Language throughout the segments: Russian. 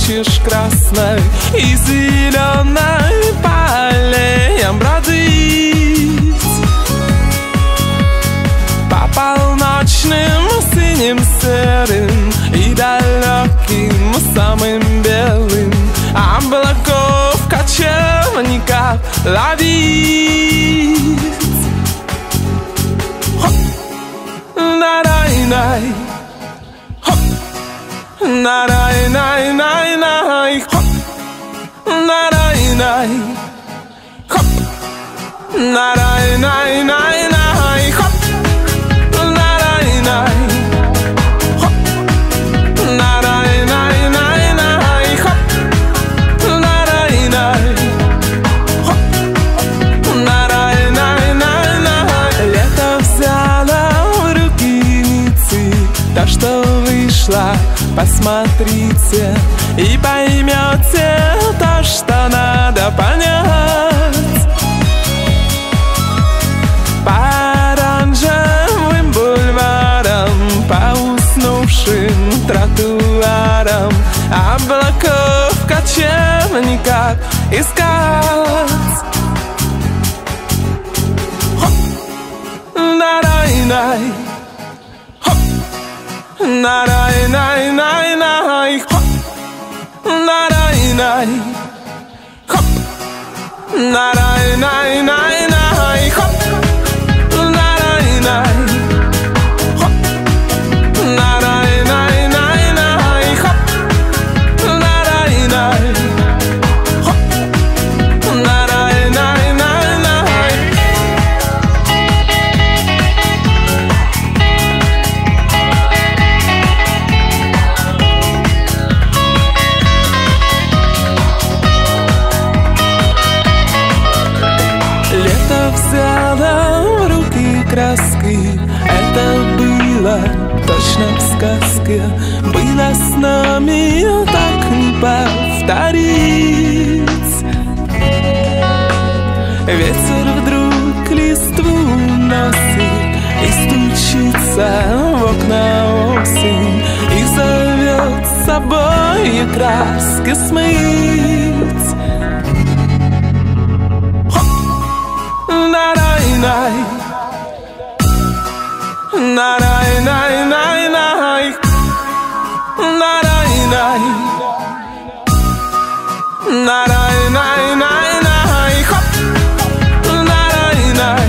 хочешь красной и зеленой по аллеям бродить, по полночным синим серым и далеким самым белым облаков кочевников ловить. На-рай-най, на-рай-най-най-най, на-рай-най, на-рай-най-най-най, на-рай-най, на-рай-най-най-най, на-рай-най, лето взяло в руки Ниццы, то, что вышла, посмотрите и поймете то, что надо понять. По оранжевым бульварам, по уснувшим тротуарам облаков кочевников искать. На-рай-най, на-рай-най-най-най, на-рай-най, на-рай-най-най-най, на-рай-най, взяла в руки краски. Это было точно в сказке, было с нами, так не повторить. Ветер вдруг листву носит и стучится в окна осень, и зовет с собой краски смыть. На-рай-най, на-рай-най-най-най, на-рай-най, на-рай-най-най-най, на-рай-най,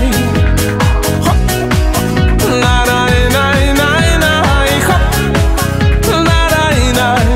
на-рай-най-най-най, на-рай-най.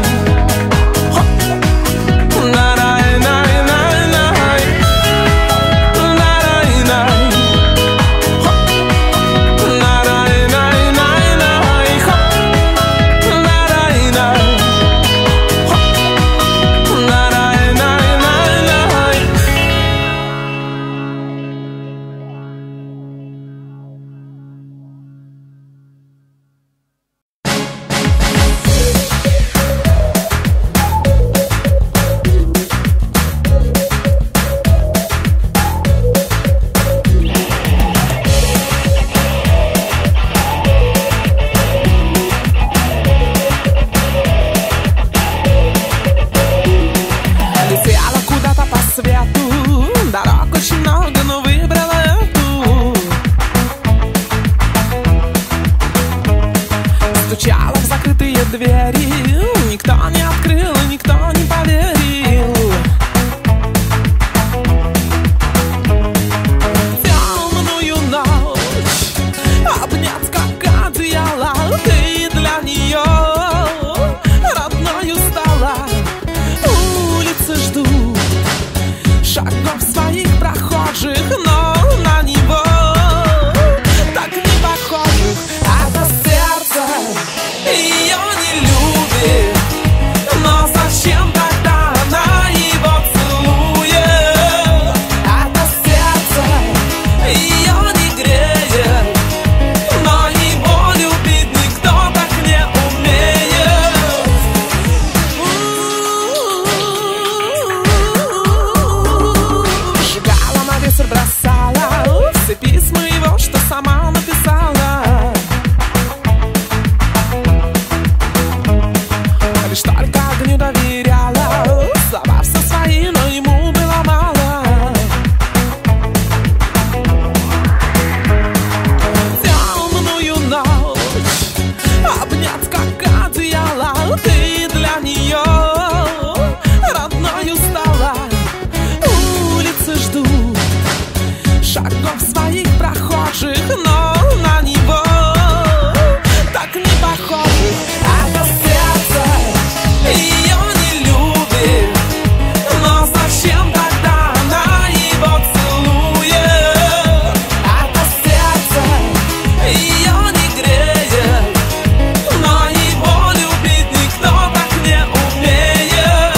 шагов своих прохожих, но на него так не похожих. Это сердце ее не любит, но зачем тогда она его целует? Это сердце ее не греет, но его любить никто так не умеет.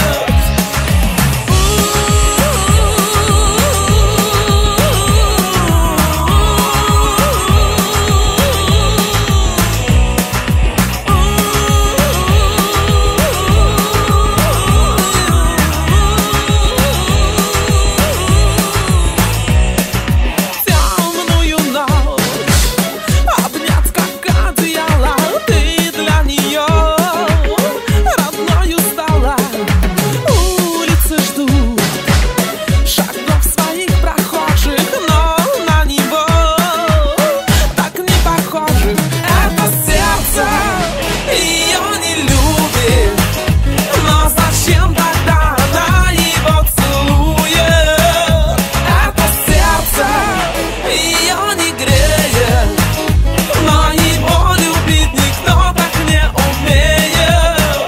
Темную ночь обнять как одеяло, ты для нее родною стала. Улицы ждут шагов своих прохожих, но на него так не похожих. Это сердце ее не любит, но зачем тогда она его целует? Это сердце ее не греет, но его любить никто так не умеет.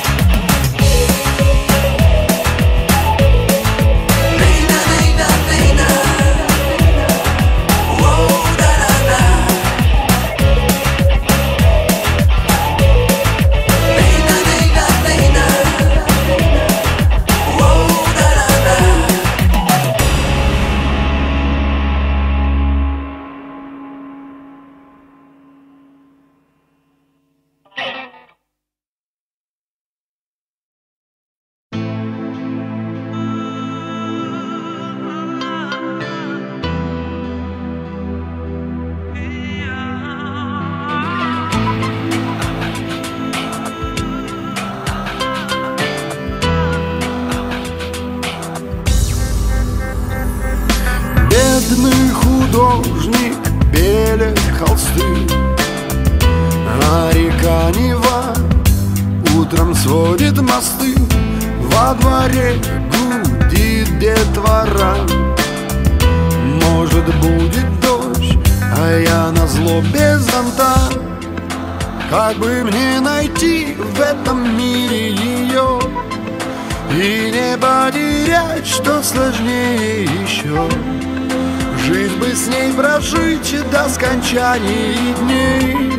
Бедный художник белит холсты, а река Нева утром сводит мосты. Во дворе гудит детвора, может будет дождь, а я назло без зонта. Как бы мне найти в этом мире ее и не потерять, что сложнее еще? Жизнь бы с ней прожить до скончания дней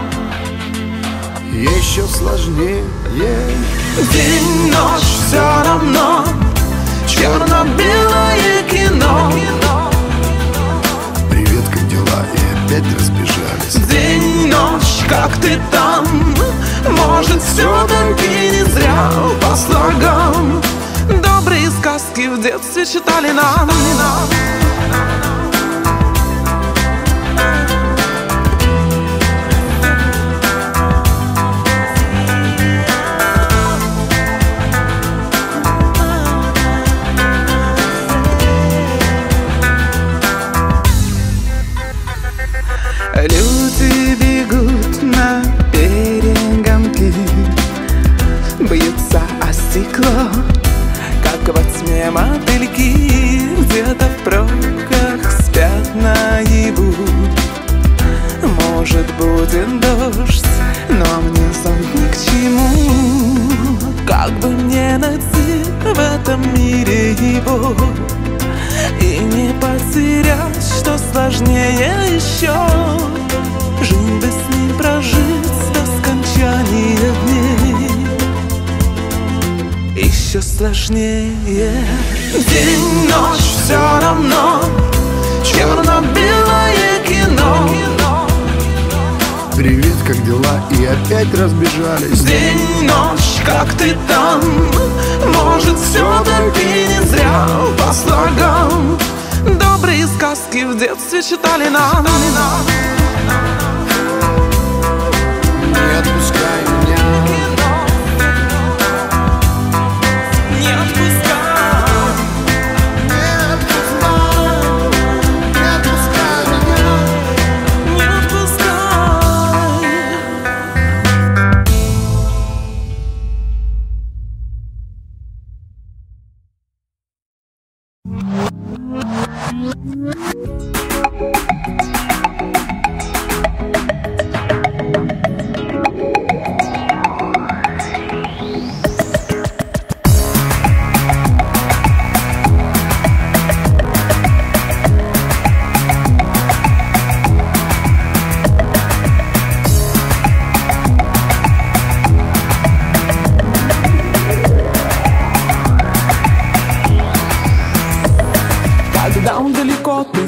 еще сложнее. День, ночь, все равно черно-белое кино. Привет, как дела? И опять разбежались. День, ночь, как ты там? Может, все-таки не зря по слогам добрые сказки в детстве читали нам. Люди бегут на перегонки, бьются о стекло, как во тьме мотыльки. Где-то в пробках спят наяву. Может, будет дождь, но мне зонт ни к чему. Как бы мне найти в этом мире его и не потерять, что сложнее еще? Жизнь бы с ним прожить до скончания дней еще сложнее. День, ночь, все равно черно-белое кино. Привет, как дела? И опять разбежались. День, ночь, как ты там? Может, все-таки не зря по слогам добрые сказки в детстве читали нам. Не отпускай меня. Не отпускай. Не отпускай меня. Не отпускай.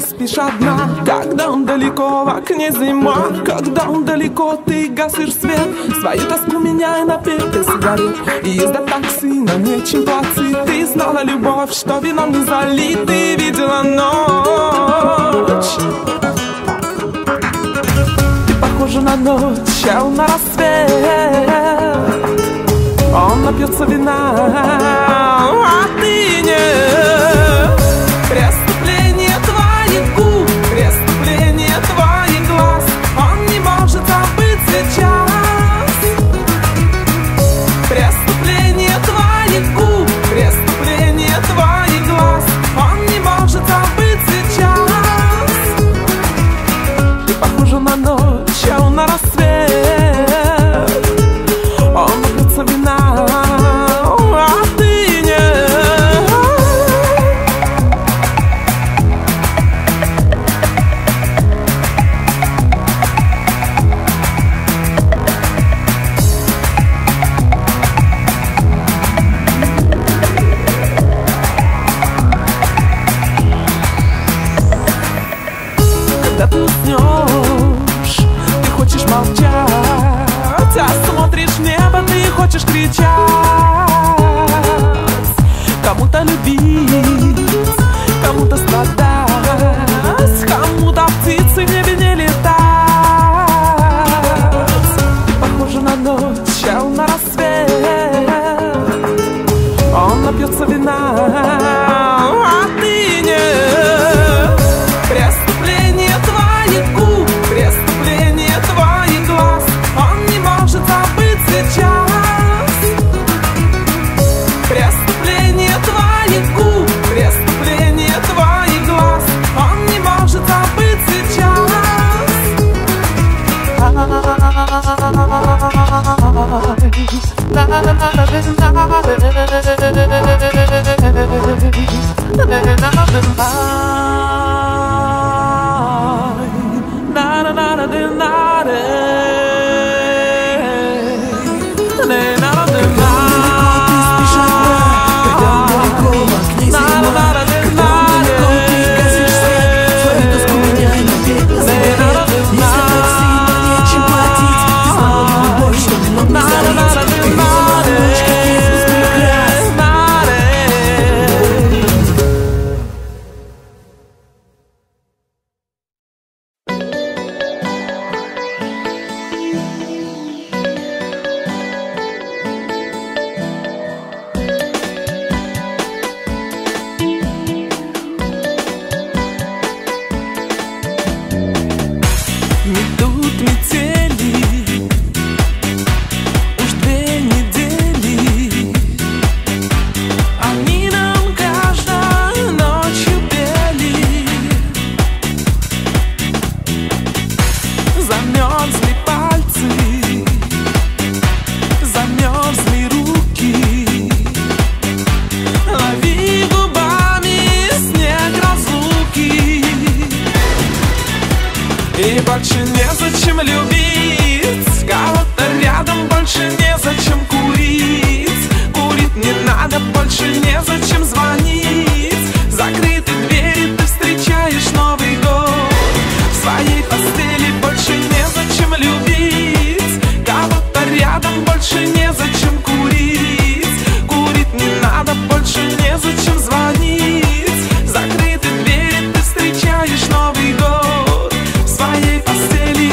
спишь одна, когда он далеко, в окне зима. Когда он далеко, ты гасишь свет, свою тоску меняя на пепел сигарет. И езда такси, но нечем платить. Ты знала любовь, что вином не залит. Ты видела ночь. Ты похожа на ночь, а он на рассвет. Он напьется вина, а ты нет. Преступление твоих губ, преступление твоих глаз. Он не может забыть сейчас. Преступление твоих губ, преступление твоих глаз. Он не может забыть сейчас. Ты похожа на ночь, а он на рассвет. Он напьется вина, а ты нет. Когда ты уснешь, ты хочешь молчать, а смотришь в небо, ты хочешь кричать. Кому-то любить, кому-то страдать, кому-то птицы в небе не летать. Ты похожа на ночь, а он на рассвет. Он напьется вина, а ты нет. Преступление твоих губ, преступление твоих глаз. Он не может забыть сейчас. Преступление твоих губ, преступление твоих глаз. Он не может забыть сейчас. И больше незачем любить кого-то рядом, больше незачем курить. Курить не надо, больше незачем звонить. Закрыты двери, ты встречаешь Новый год. В своей постели больше незачем любить кого-то рядом, больше незачем курить. Курить не надо, больше незачем звонить. Закрыты двери, ты встречаешь Новый год в своей постели.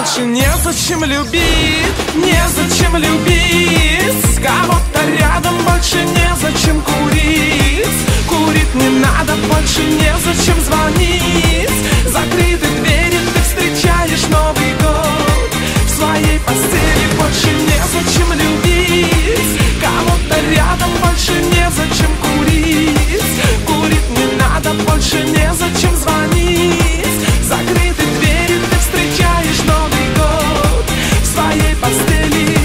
больше незачем любить, незачем любить. Кого-то рядом больше незачем курить. Курить не надо, больше незачем звонить. Закрыты двери, ты встречаешь Новый год в своей постели. Больше незачем любить. Кого-то рядом больше незачем курить. Курить не надо, больше незачем звонить. Закрыты двери, ты встречаешь Новый год в своей постели.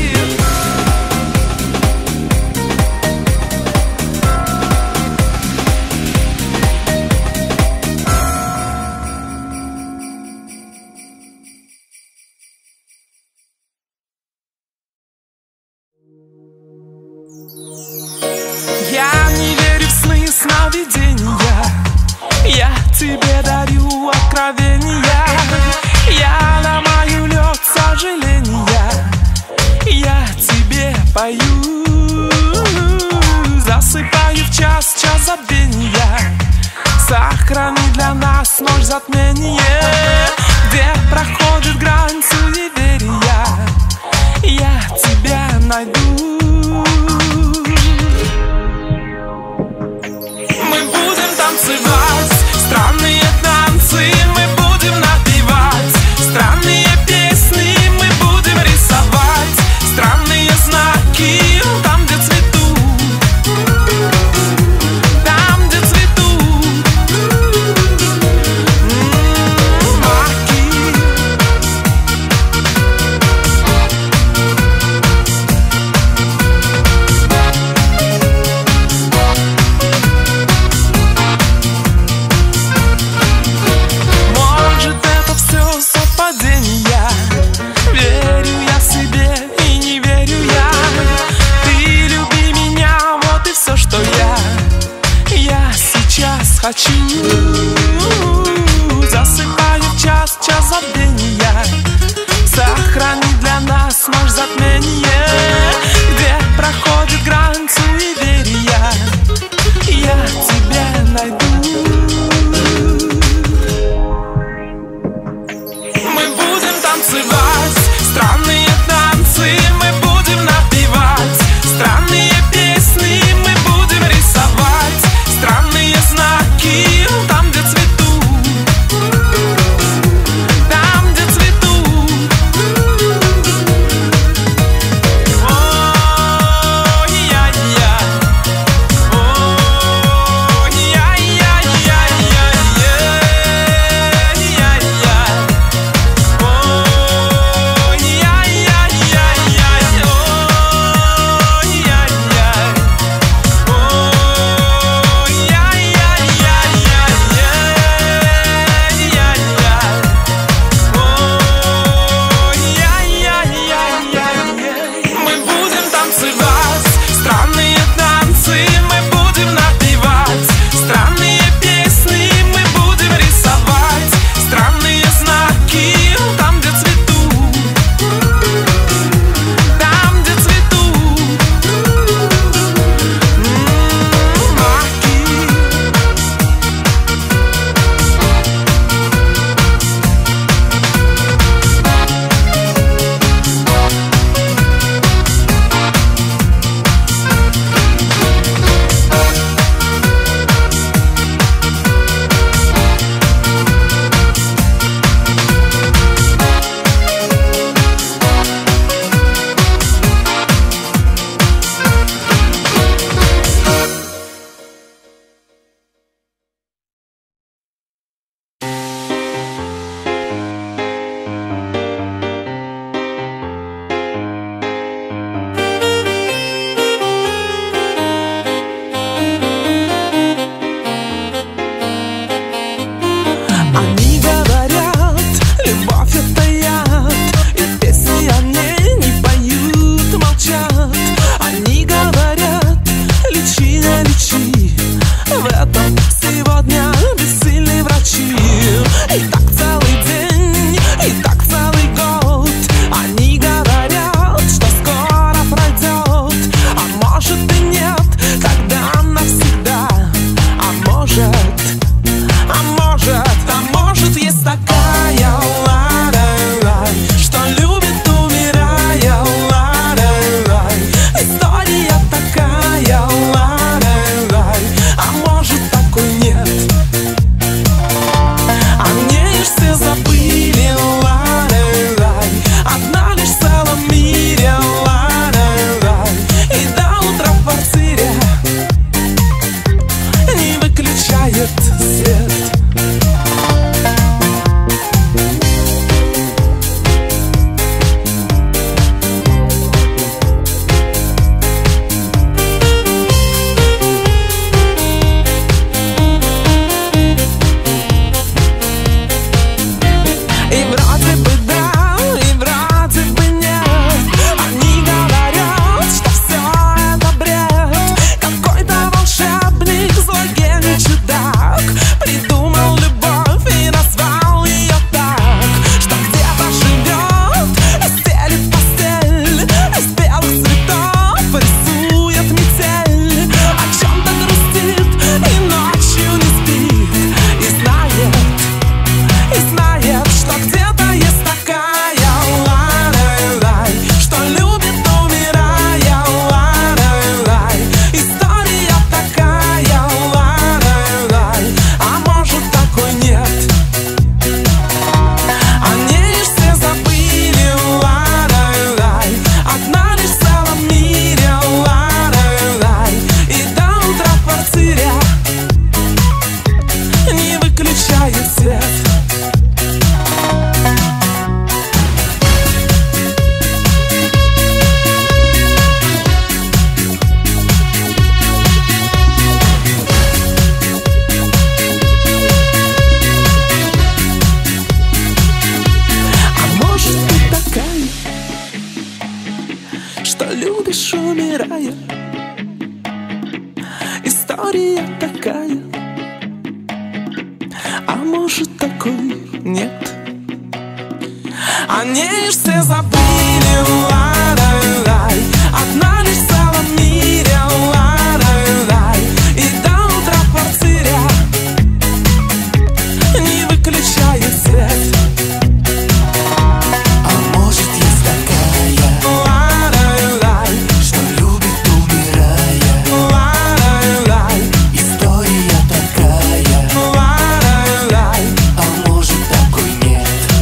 Я не верю в сны, сновидения. Я тебе дарю откровения. Я ломаю лед сожаления. Я тебе пою. Засыпаю в час забвения. Сохрани для нас ночь затмения, где проходит грань суеверия. Я тебя найду. Мы будем танцевать странные танцы, мы будем напевать странные песни, мы будем рисовать странные знаки там, где цветут, там, где цветут маки. Может, это все совпадение. Верю я себе и не верю я. Ты люби меня, вот и все, что я сейчас хочу. Засыпаю в час забвения. Сохрани для нас ночь затмения, где проходит грань суеверия. Я тебя найду. Мы будем танцевать странные танцы, мы будем напевать странные песни, мы будем рисовать странные знаки любишь, умирая. История такая. А может, такой нет. Они все забыли, ла-ла-лай. Одна лишь в целом мире, ла-ла-лай. И до утра в квартире не выключая свет. А может, есть такая, Ла-ла-лай, что любит, умирая. ла-ла-лай, История такая, ла-ла-лай. а может, такой нет.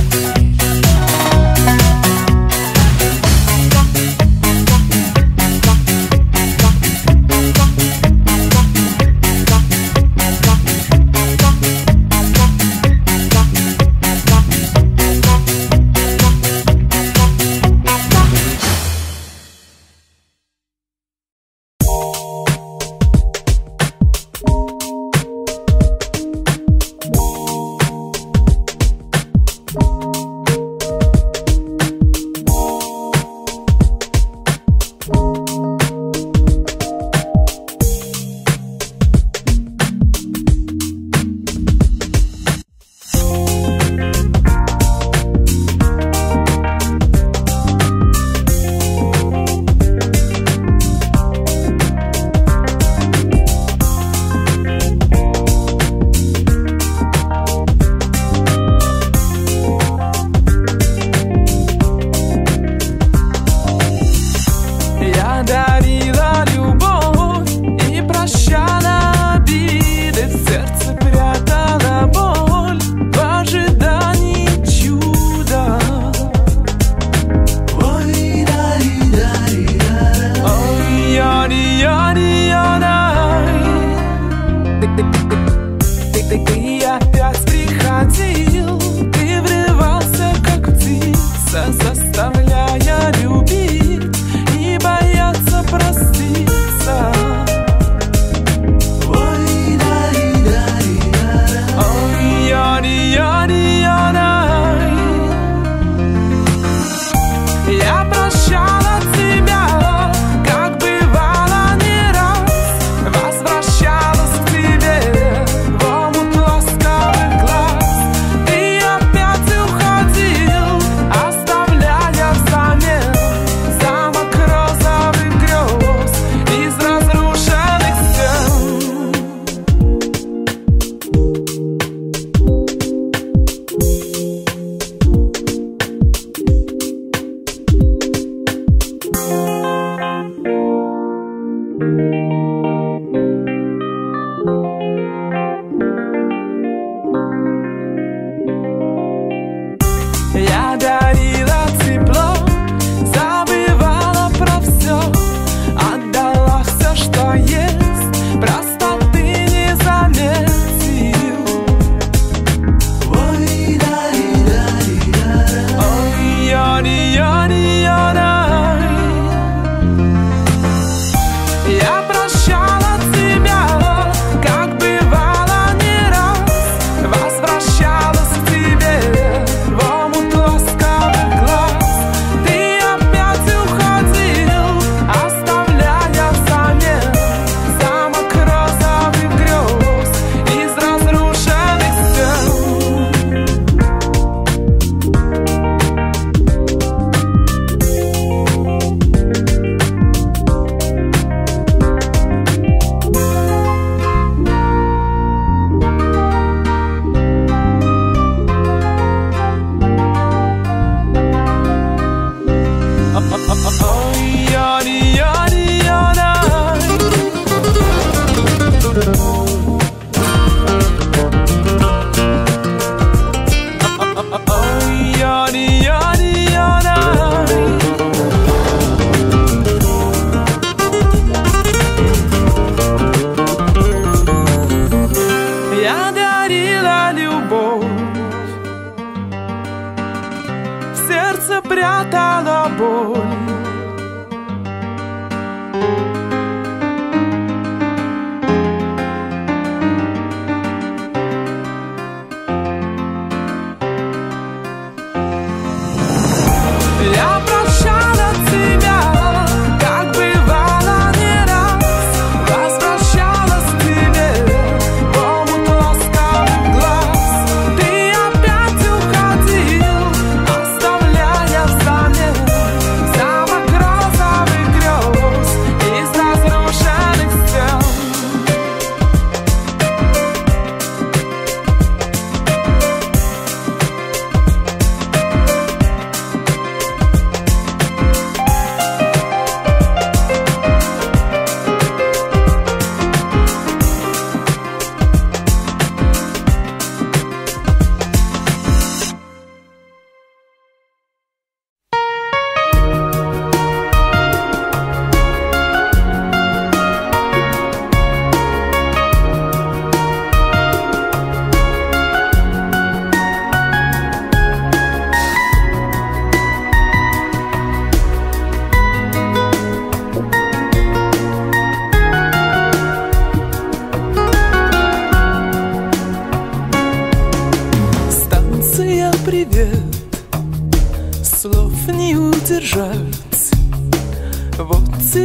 Я дарила любовь и прощала обиды, в сердце прятала боль в ожидании чуда. Ой, да-ри-да-ри-да. Ой, яри-яри-ядай. Ты опять приходил, ты врывался, как птица, заставляя любить и бояться простить.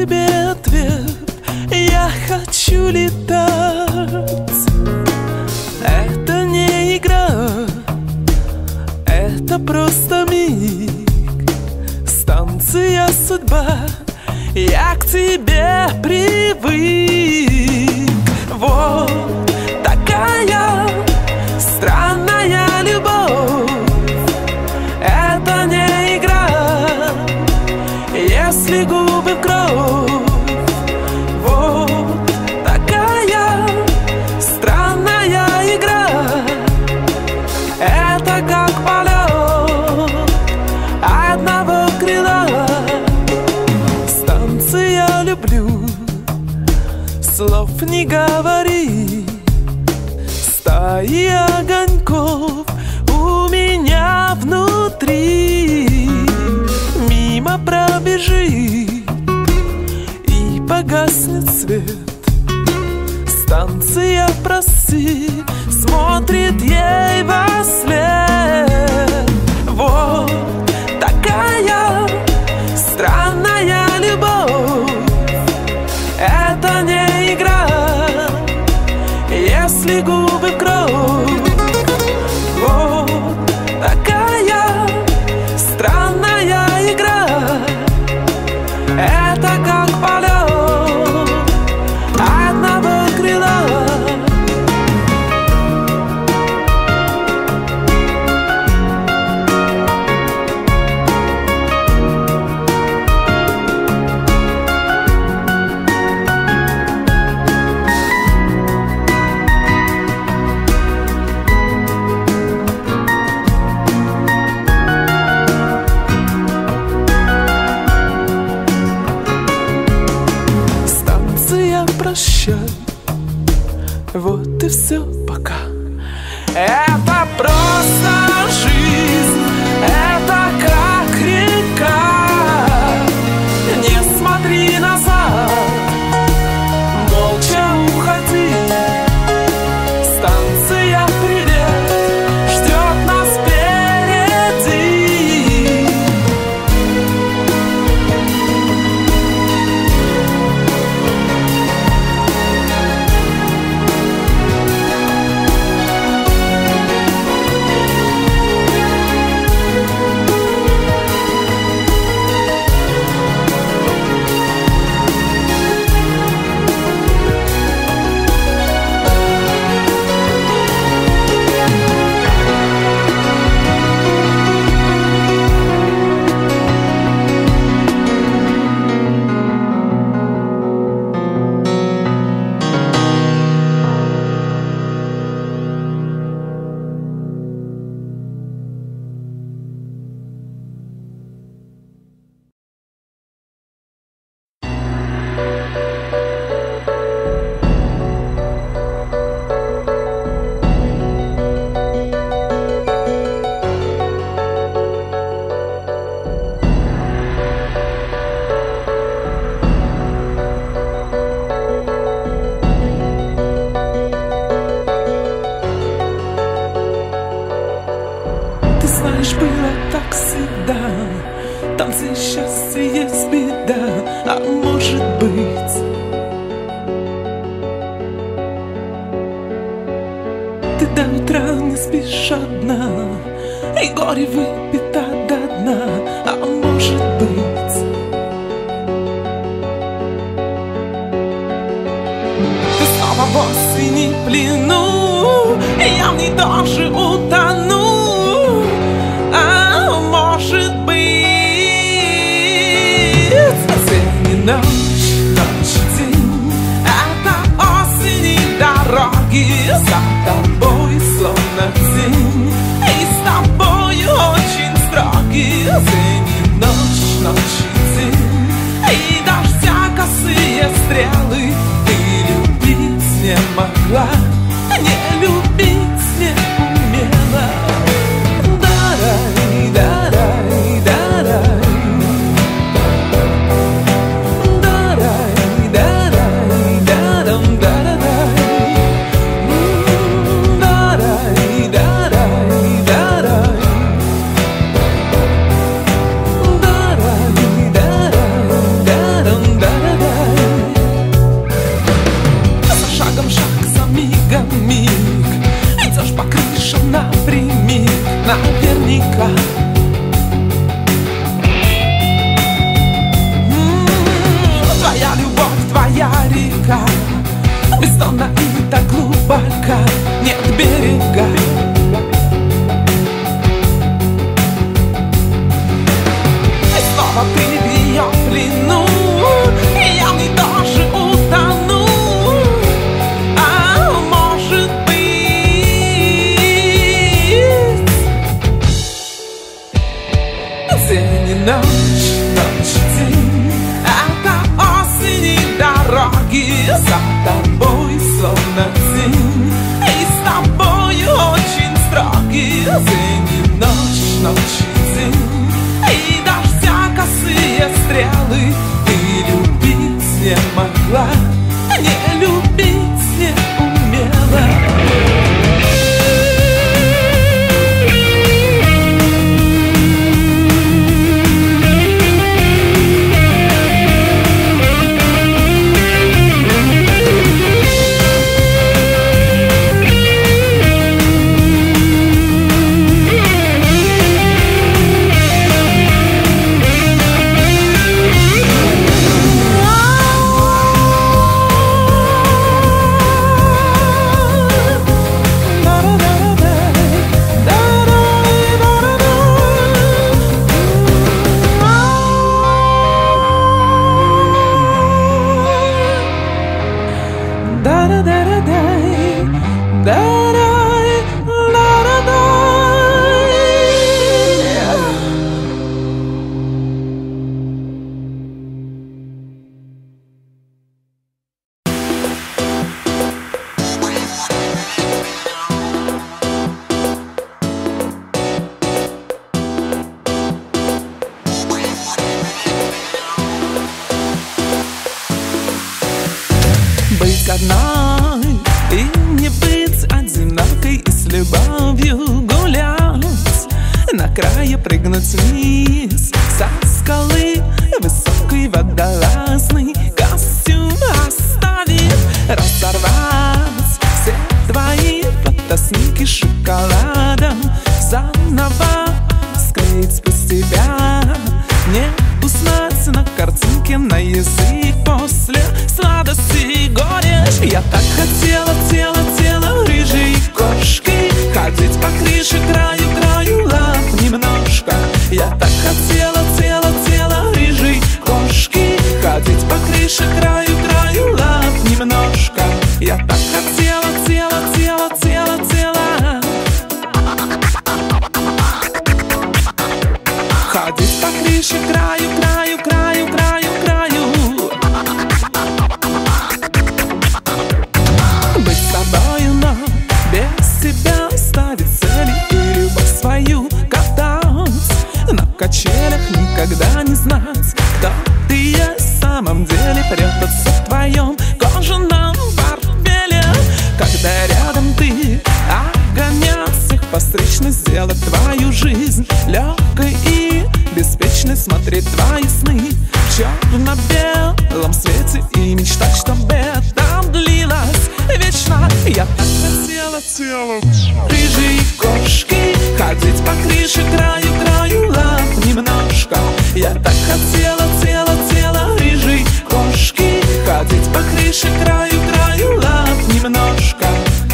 тебе ответ: я хочу летать. Это не игра, это просто миг. Станция судьба, я к тебе привык. Вот такая странная любовь. Это не игра, если губы в кровь. Вот такая странная игра. Это как полет одного крыла. Станция люблю, слов не говори. Стаи огоньков у меня внутри. Мимо пробежит и погаснет свет. Станция проси, смотрит ей во след. Вот такая странная любовь. Это не игра, если губы в кровь. Вот такая странная игра. Это как полет одного крыла. Прощай, вот и все, пока. Это просто жизнь, это как река. Не смотри назад, молча уходи. Станция привет ждет нас впереди. Знаешь, было так всегда. Танцы счастья есть беда. А может быть, ты до утра не спишь одна, и горе выпито до дна. А может быть, ты снова в осени в плену, и я в ней тоже утону. А может быть, осень, ночь, ночь, день. Это осень и дороги за тобой словно тень. И с тобой очень строгий. Осень и ночь, ночь и день. И дождя косые стрелы. Ты любить не могла, не любить не умела. за тобой словно тень. И с тобой очень строгий день и ночь, ночь и день. И дождя косые стрелы. Ты любить не могла, не любить не умела. Быть одной и не быть одинокой, и с любовью гулять, на крае прыгнуть вниз со скалы высокой, водолазный костюм оставить, разорвать все твои фотоснимки шоколадом, заново склеить без тебя, не узнать на картинке, на язык после сладости и горечь. Я так хотела, тело рыжей кошки, ходить по крыше, краю лап немножко. Я так хотела, тело рыжей кошки, ходить по крыше, краю лап немножко. Я так хотела, тело ходить по крыше, краю. Быть с тобою, но без тебя ставить цели и любовь свою катать на качелях, никогда не знать, кто ты есть в самом деле, прятаться в твоем кожаном портфеле, когда рядом ты, огонять всех постричный, сделать твою жизнь легкой и беспечной, смотреть твои сны в черно-белом свете и мечтать, чтобы это длилось вечно. Я так хотела, рыжие кошки, ходить по крыше, краю лап немножко. Я так хотела, тело рыжей кошки, ходить по крыше, краю лап немножко.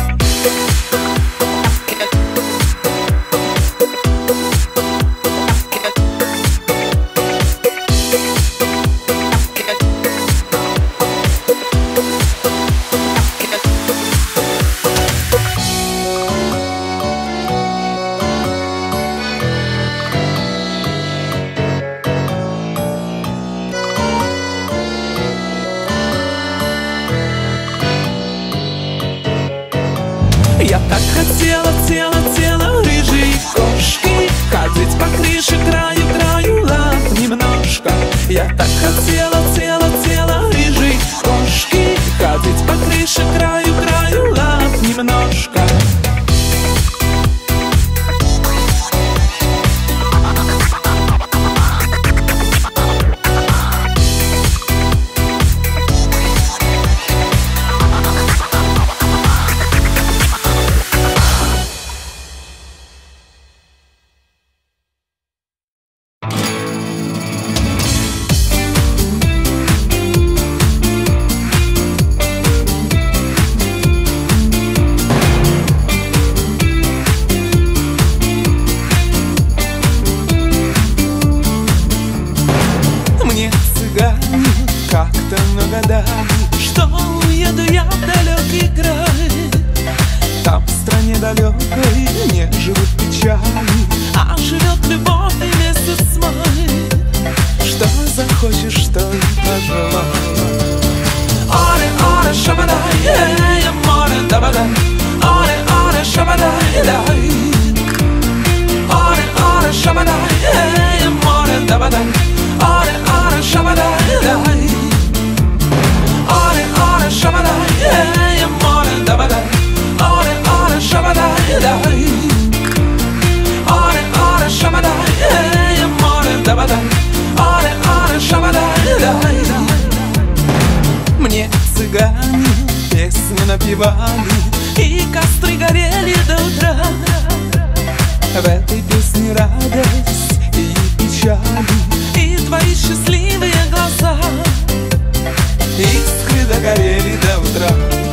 Я так хотела, тело рыжей кошки, ходить по крыше, краю лап немножко. Я так хотела, тело рыжей кошки, ходить по крыше, краю лап немножко. Как-то нагадали, что уеду я в далекий край. Там в стране далекой не живут печали, а живет любовь и месяц май. Что захочешь, что и пожелай. Оре, shabada, ore ore shabada, dai. Ore ore shabada, hey amore dabada, ore ore shabada, dai. Ore ore shabada, hey amore dabada, ore ore shabada, dai. Мне цыгане песни напевали, и костры горели до утра. В этой песне радость и печали, и твои счастливые глаза. Искры догорели до утра.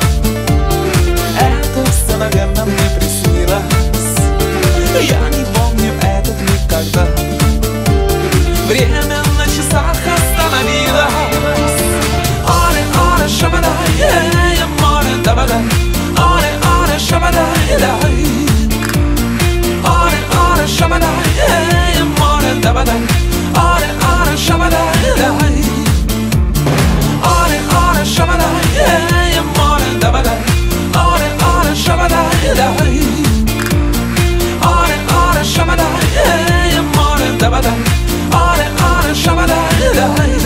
Это все, наверное, мне приснилось. Я не помню этот никогда. Время на часах остановилось. Оре, оре, шабадай, эй, аморе, dabadai. Оре, оре, шабадай, дай. Оре, оре, шабадай, эй, аморе, dabadai. Оре, оре, шабадай, дай. Оре, оре, шабадай, эй, аморе, dabadai. Оре, оре, шабадай, дай. Оре, оре, шабадай, эй, аморе, dabadai. Оре, оре, шабадай, дай.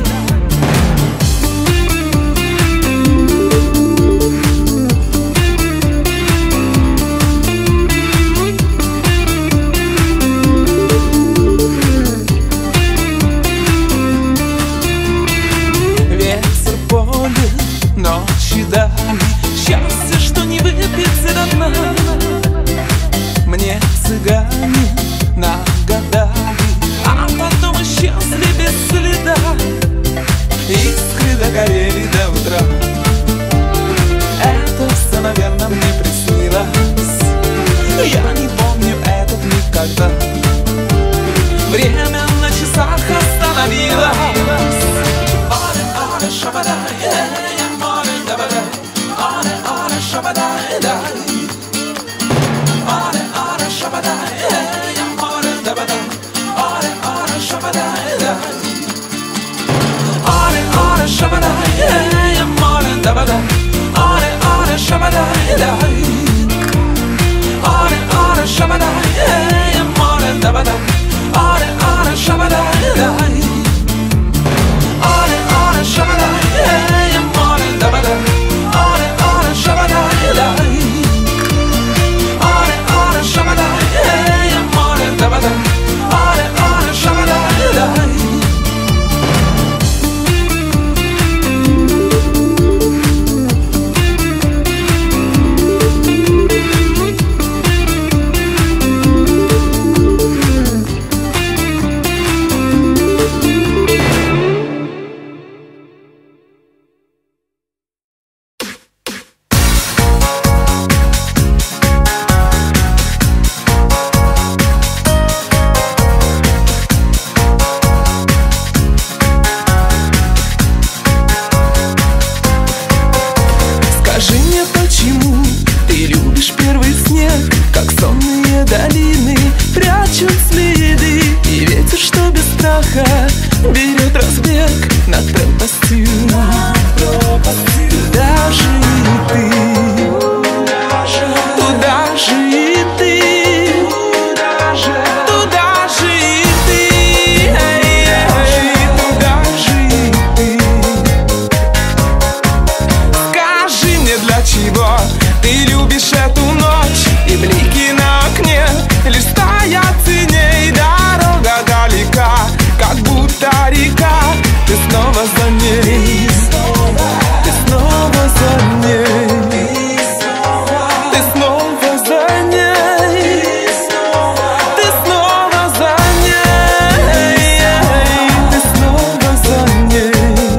Ночи дали счастье, что не выпьется до дна. Мне цыгане нагадали, а потом исчезли без следа. Искры догорели до утра. Это все, наверное, мне приснилось. Я не помню этот никогда. Время на часах остановилось. Оре, оре, шабадай, эй, аморе, dabadai. Оре, оре, шабадай, дай. Оре, оре, шабадай, эй, аморе, dabadai. Оре, оре, шабадай, дай. Оре, оре, шабадай, эй, аморе, dabadai. Оре, оре, шабадай, дай. Оре, оре, шабадай, эй, аморе, dabadai. Оре, оре, шабадай, дай. Оре, оре, шабадай, эй, аморе, dabadai. Оре, оре, шабадай, дай. Оре, оре, шабадай, эй, аморе, dabadai. Оре, оре, шабадай, дай. Скажи мне, почему ты любишь первый снег, как сонные долины прячут следы, и ветер, что без страха берет разбег над пропастью. Туда же и ты, туда же и ты, туда же и ты, туда же и ты. Скажи мне, для чего ты любишь эту ночь, и блики на окне лишь стоят теней. Дорога далека, как будто река, ты снова за ней, ты снова за ней, ты снова за ней, ты снова за ней, ты снова за ней.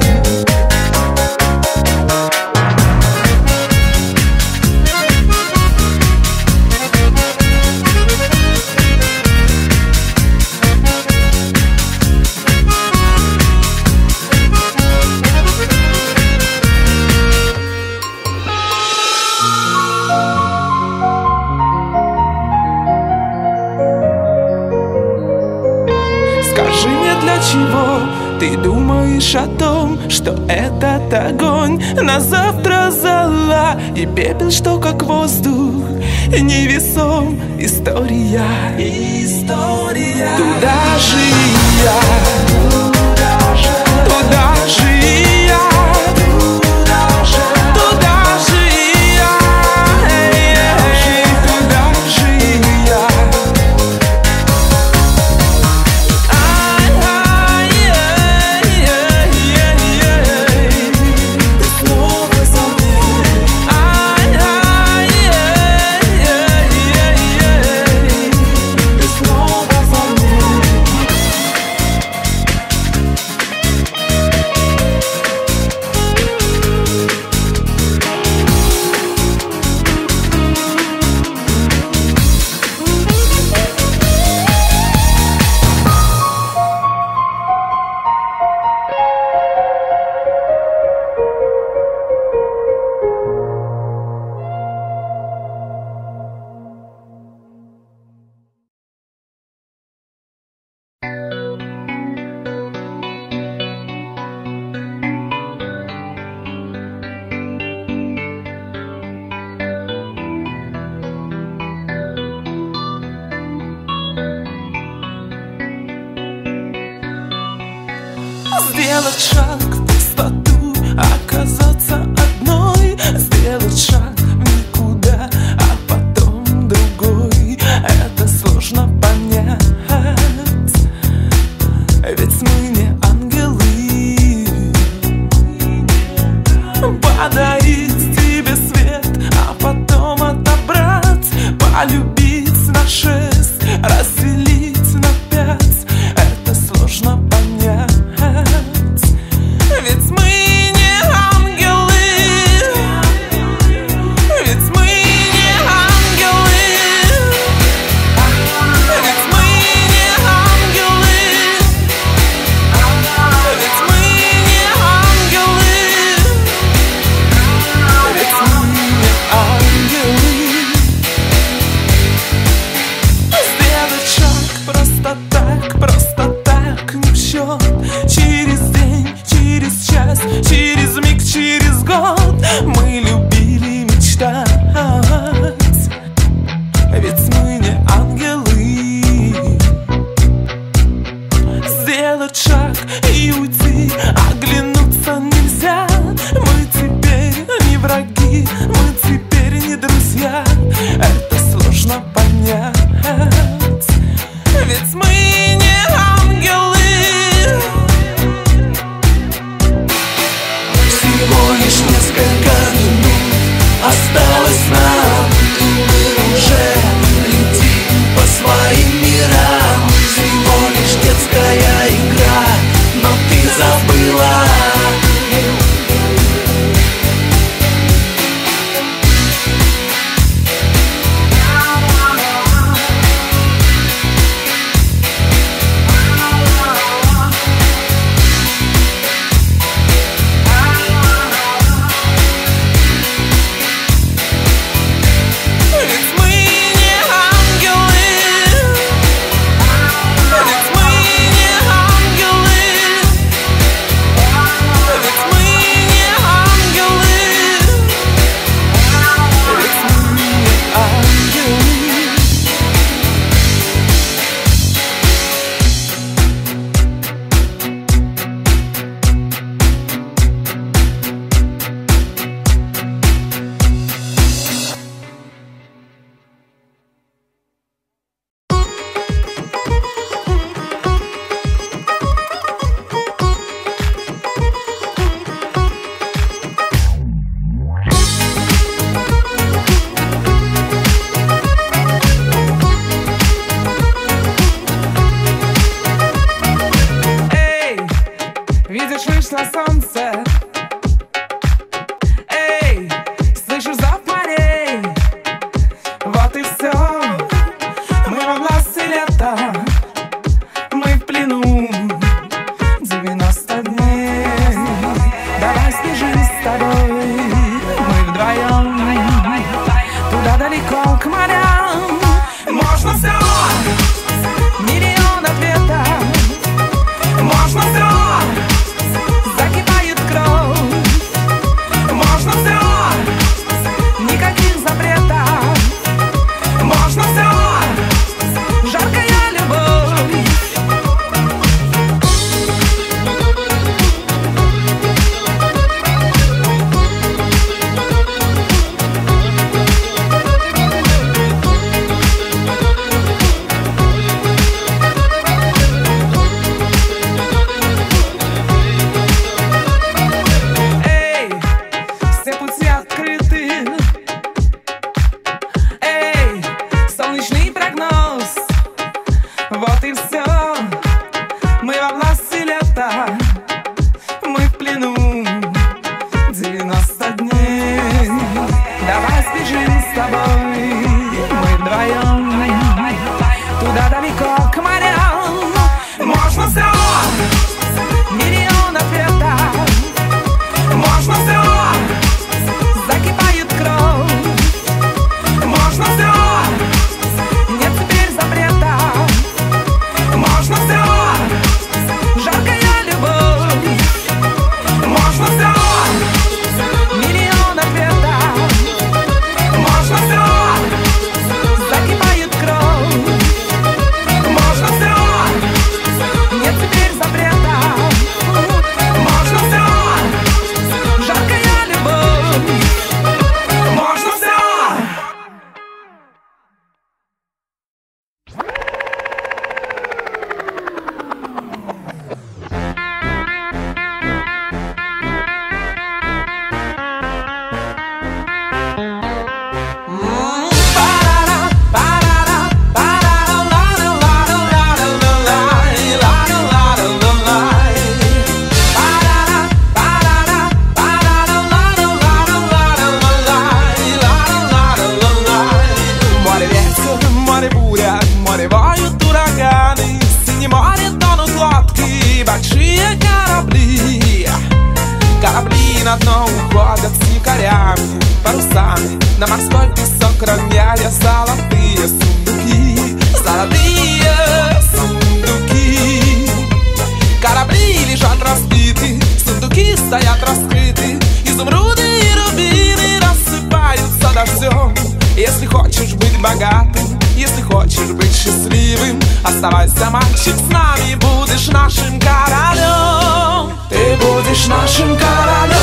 Скажи мне, для чего ты думаешь о том, что этот огонь на завтра зола, и пепел, что как воздух невесом история. Туда же и я, туда же и я, туда же и я, туда же и я. Ты снова со мной. Ты снова со мной. Сделать шаг в пустоту, оказаться одной. Сделать шаг в никуда, а потом другой. Это сложно понять, ведь мы не ангелы. Подарить тебе свет, а потом отобрать. Полюбить на 6, разделить на 5. Это сложно понять, ведь мы не ангелы. Ведь мы не ангелы. Ведь мы не ангелы. Ведь мы не ангелы. Ведь мы не ангелы. Сделать шаг просто так, не в счет. Через день, через час, через миг, через год мы любили мечтать. Ведь мы не ангелы. Сделать шаг и уйти, оглянуться нельзя. Мы теперь не враги, мы теперь не друзья. Это сложно понять, ведь мы не ангелы. Всего лишь несколько минут осталось нам, и мы уже летим по своим мирам. Всего лишь детская игра, но ты забыла. Ведь мы не ангелы. Ведь мы не ангелы. Ведь мы не ангелы. Ведь мы не ангелы. Эй, видишь, вышло солнце. Эй, слышишь зов морей. Вот и все. Мы во власти лета. Мы в плену 90 дней. Давай сбежим с тобой. Мы вдвоем туда далеко к морям. Можно все. Миллион ответов. Можно все. Закипает кровь. Можно все. Никаких запретов. давно уходят с якорями, парусами. На морской песок роняя золотые сундуки. Золотые сундуки. Корабли лежат разбиты, сундуки стоят раскрыты. Изумруды и рубины рассыпаются дождем. Если хочешь быть богатым, если хочешь быть счастливым, оставайся, мальчик, с нами, будешь нашим королем. Ты будешь нашим королем.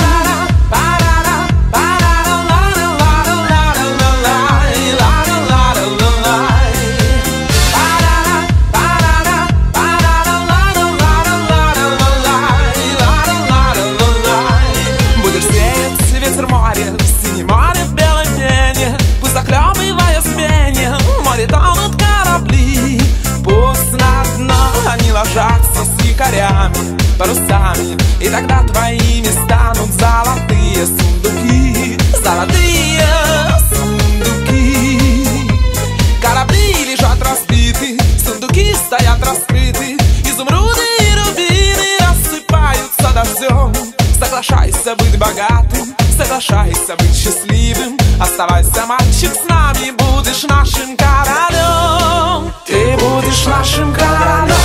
Будешь сеять ветер море, в синем море, в белой пене. Пусть заклевывая звенья, в море тонут корабли. Пусть на дно они ложатся с якорями, парусами. И тогда твоими станут золотые сундуки. Золотые сундуки. Корабли лежат разбиты, сундуки стоят раскрыты. Изумруды и рубины рассыпаются дождем. Соглашайся быть богатым, соглашайся быть счастливым. Оставайся, мальчик, с нами, будешь нашим королем. Ты будешь нашим королем.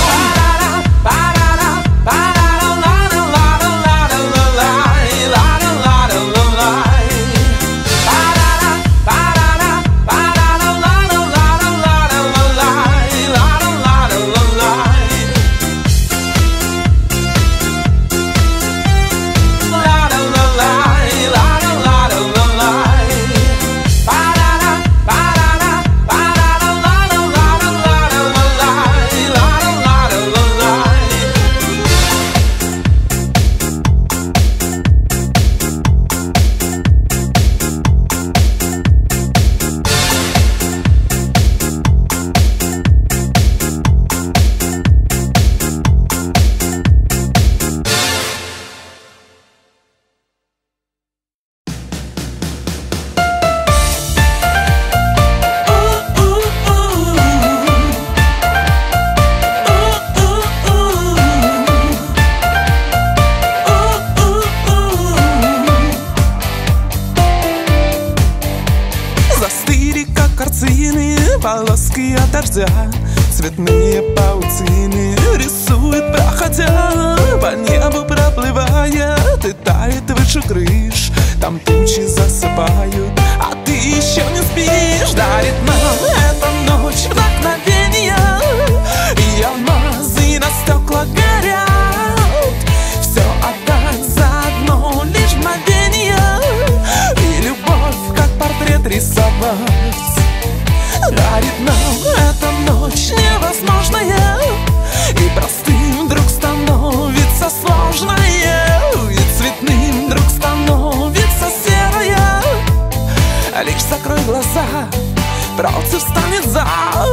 Полоски от дождя, цветные паутины рисует, проходя по небу, проплывая. И тает выше крыш, там тучи засыпают, а ты еще не спишь. Дарит нам эта ночь вдохновения, и алмазы на стекла горят. Все отдать за одно лишь мгновение, и любовь, как портрет, рисовать. Дарит нам эта ночь невозможная, и простым вдруг становится сложное, и цветным вдруг становится серое. Лишь закрой глаза, против станет зал.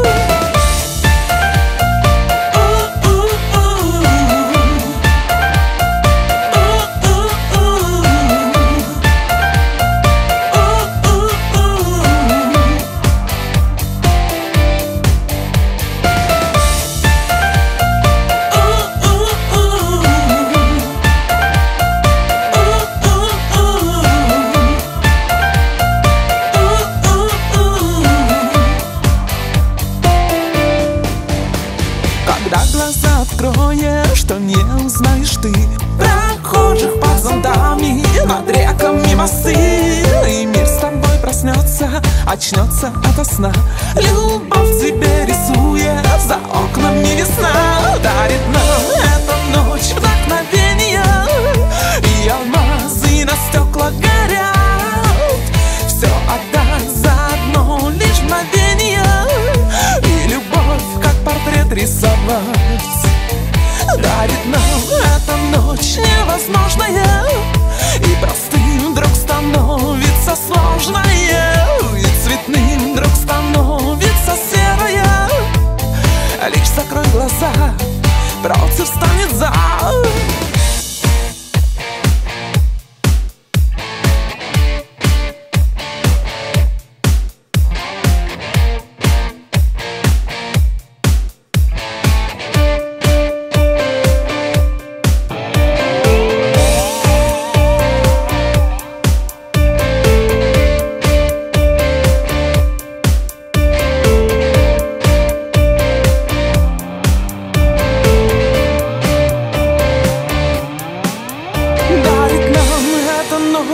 Что не узнаешь ты прохожих под зонтами, над реками мосты, и мир с тобой проснется, очнется ото сна. Любовь тебе рисует, за окнами весна. Дарит нам эта ночь вдохновения, и алмазы на стекла горят. Все отдать за одно лишь мгновение, и любовь, как портрет, рисовать. Дарит нам эта ночь невозможная, и простым вдруг становится сложное, и цветным вдруг становится серое.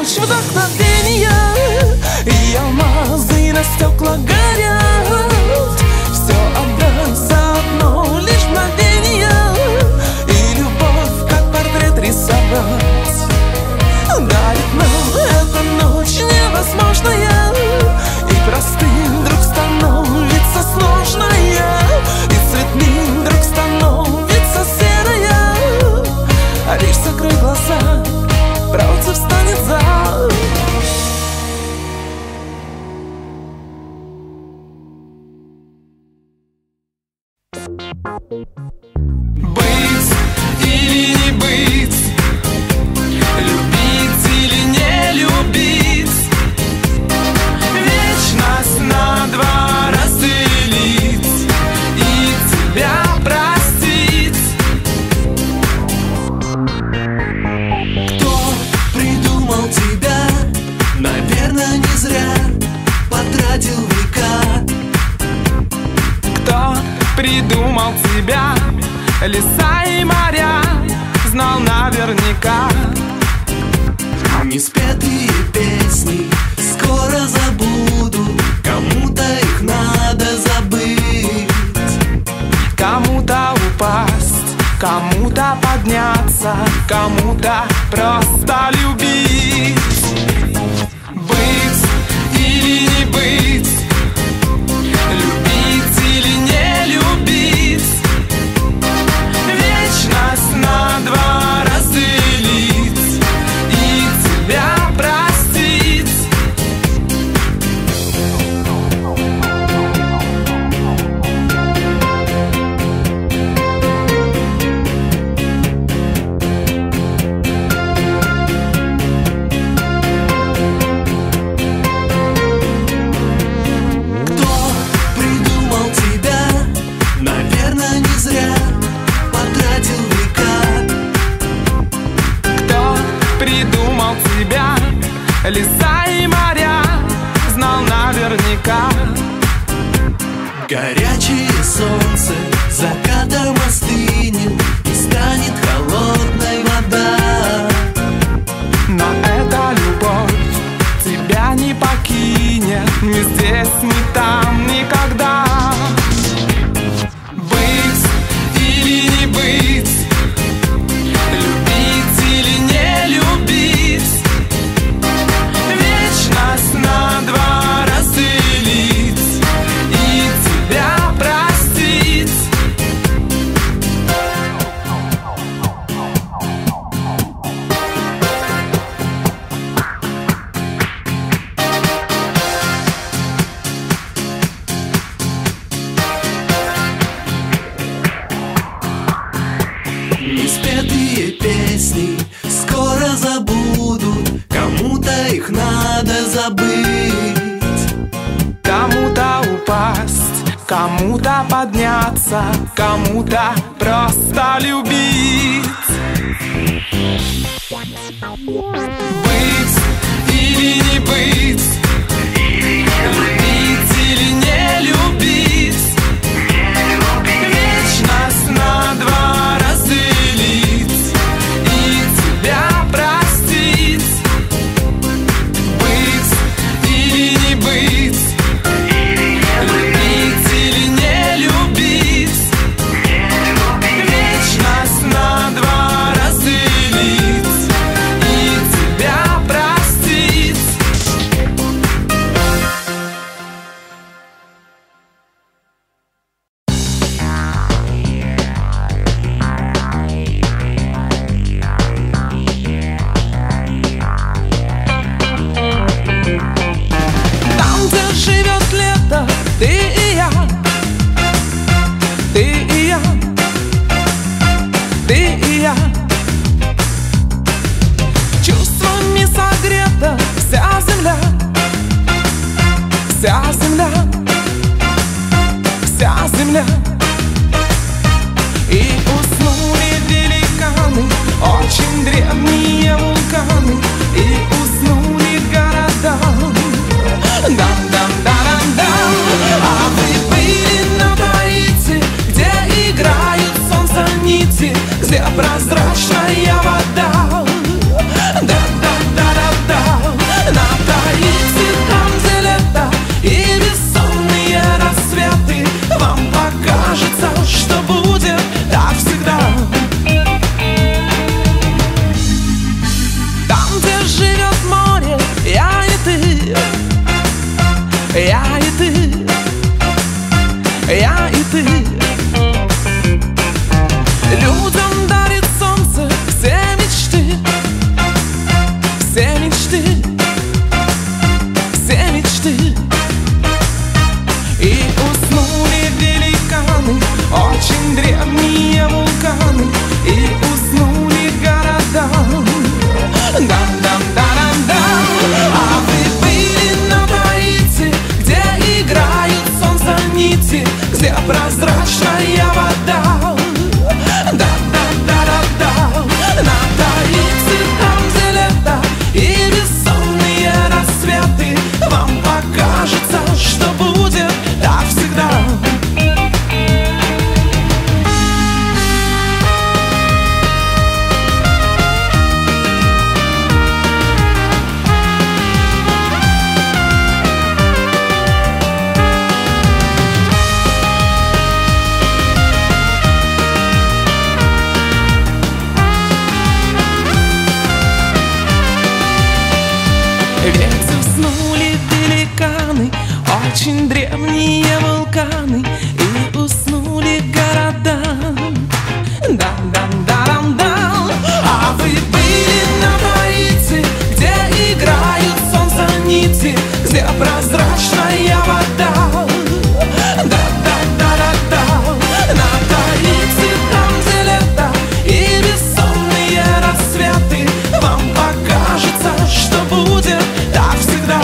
ночь вдохновения, и алмазы на стекла горят. Все отдай за одно лишь мгновение, и любовь, как портрет рисовать. Дарит нам эта ночь невозможная, и простым вдруг становится сложная, и цветным вдруг становится серая. А лишь закрой глаза, против встанет зал. Быть или не быть, любить или не любить, вечность на два разделить и тебя простить. Кто придумал тебя, наверное, не зря потратил века. Кто придумал тебя, леса и моря, знал наверняка. Неспетые песни скоро забуду, кому-то их надо забыть. Кому-то упасть, кому-то подняться, кому-то просто любить. Быть или не быть, любить или не любить, вечность на два разделить и тебя простить. Леса и моря, знал наверняка. Горячее солнце закатом остынет, и станет холодной вода. Но эта любовь тебя не покинет, ни здесь, ни там, никогда. Быть или не быть, любить или не любить, вечность на два разделить и тебя простить. Неспетые песни скоро забудут, кому-то их надо забыть. Кому-то упасть, кому-то подняться, кому-то просто любить. Быть или не быть, любить или не любить, вечность на два разделить и тебя простить. Быть или не быть, любить или не любить, вечность на два разделить и тебя простить. Там, где живет лето, ты и я, ты и я, ты и я. Чувствами согрета вся земля, вся земля, вся земля. И уснули великаны, очень древние вулканы, и уснули города. Дам-дам-дарам-дам. А вы были на Таити, где играют солнца нити, где прозрачная вода. Да-да-да-да-да. Я и ты, я и ты. Людям дарит солнце все мечты, все мечты, все мечты. И уснули великаны, очень древние вулканы, и уснули города. Дам-дам-да-дам-дам. А вы были на Таити, где играют солнца нити, где прозрачная вода. Да-да-да-да-да. На Таити, там, где лето и бессонные рассветы, вам покажется, что будет так всегда. Ведь уснули великаны, очень древние вулканы, и уснули города. Дам-дам-да-дам-дам. А вы были на Таити, где играют солнца нити, где прозрачная вода. Да-да-да-да-да. На Таити, там, где лето и бессонные рассветы, вам покажется, что будет так всегда.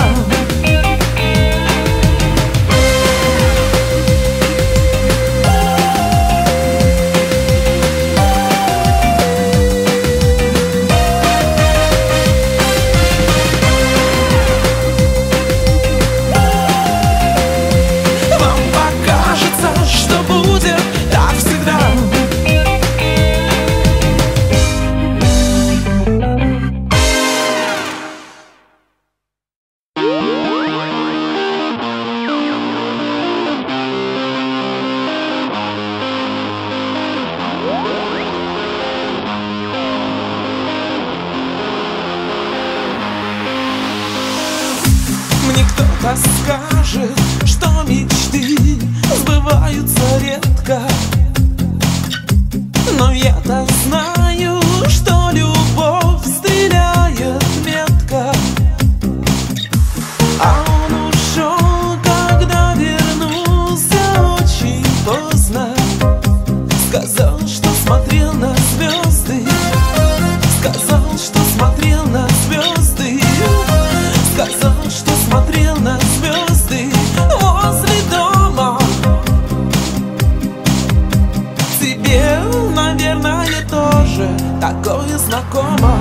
Вам покажется, что будет так всегда. Мне кто-то скажет, что мечты сбываются редко, но я-то знаю, что любовь стреляет метко. А он ушел, когда вернулся очень поздно. Сказал, что смотрел на звезды, сказал, что смотрел на звезды, сказал, что смотрел на звезды возле дома. Тебе, наверное, тоже такое знакомо.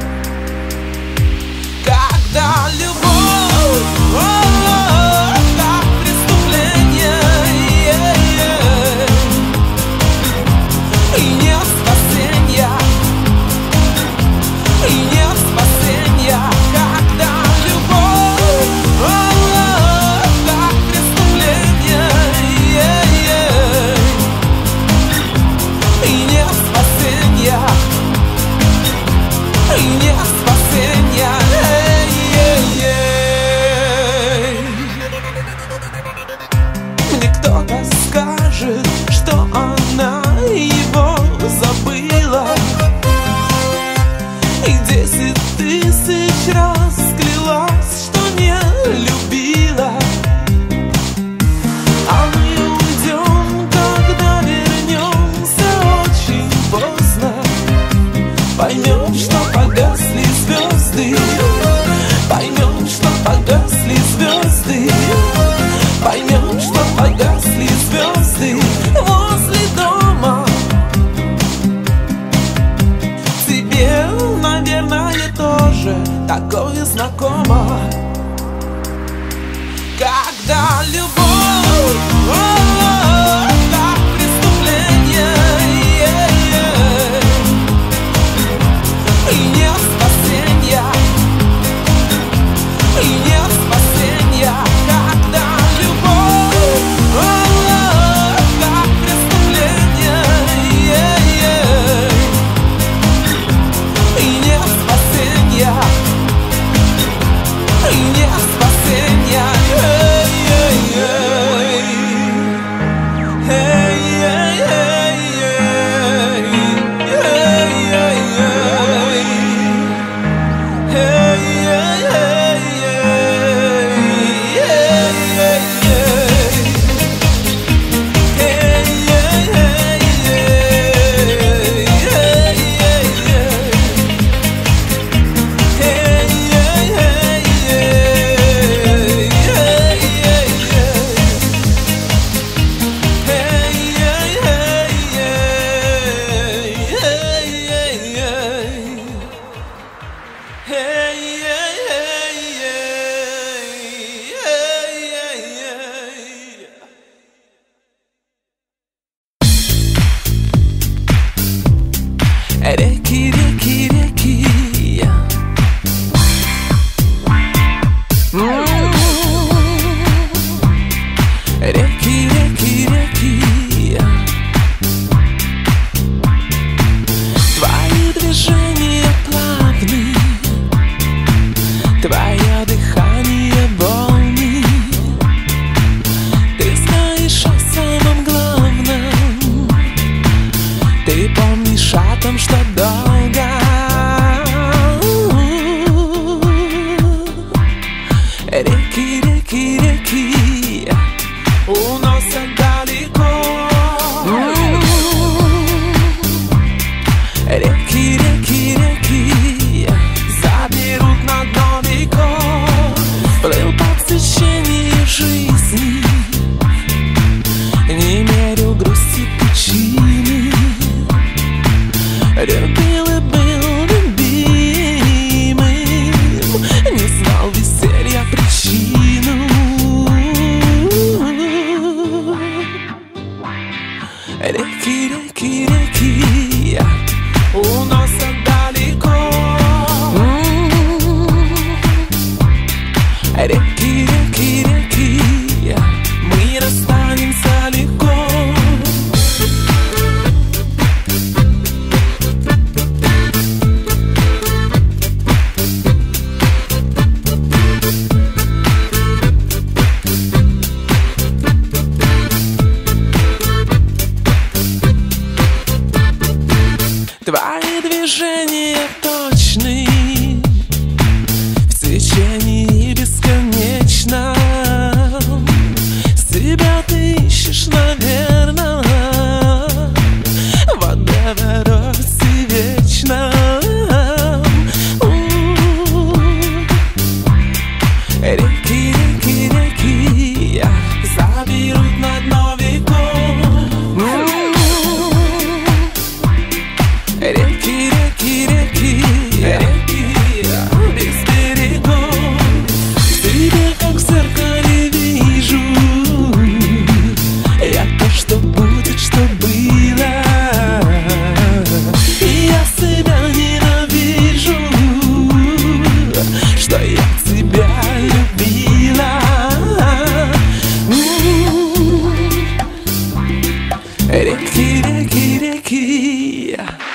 Когда любовь, как преступление, и нет спасения, и нет спасения. Когда любовь, как преступление, и нет спасения, и нет спасения. Мне кто-то скажет, что она его забыла, и 10 000 раз клялась, что не любила. А мы уйдем, когда вернемся очень поздно. Поймем, что погасли звезды, поймем, что погасли звезды, поймем, что погасли звезды возле дома. Тебе, наверное, тоже такое знакомо. Когда любовь, как преступление, и нет спасения, и нет спасения. Когда любовь, как преступление, и нет спасения, и нет спасения. твое дыхание волны. Ты знаешь о самом главном, ты помнишь о том, что долго. Реки, реки, реки уносят далеко. Реки, реки, реки заберут на дно веков. Плыл под свечение жизни, не мерил грусти причины. Любил и был любимым, не знал веселья причину. Реки, реки, реки уносят далеко. Реки, реки, реки, мы расстанемся легко. Твои движения точны, в свечении бесконечно. Себя ты ищешь, наверно, в водовороте вечном. Реки, реки, реки заберут на дно веков. Реки, реки, реки, реки без берегов. Тебя как в зеркале вижу, я то, что будет, что было. И я себя ненавижу, что я тебя любила. Реки, реки, реки.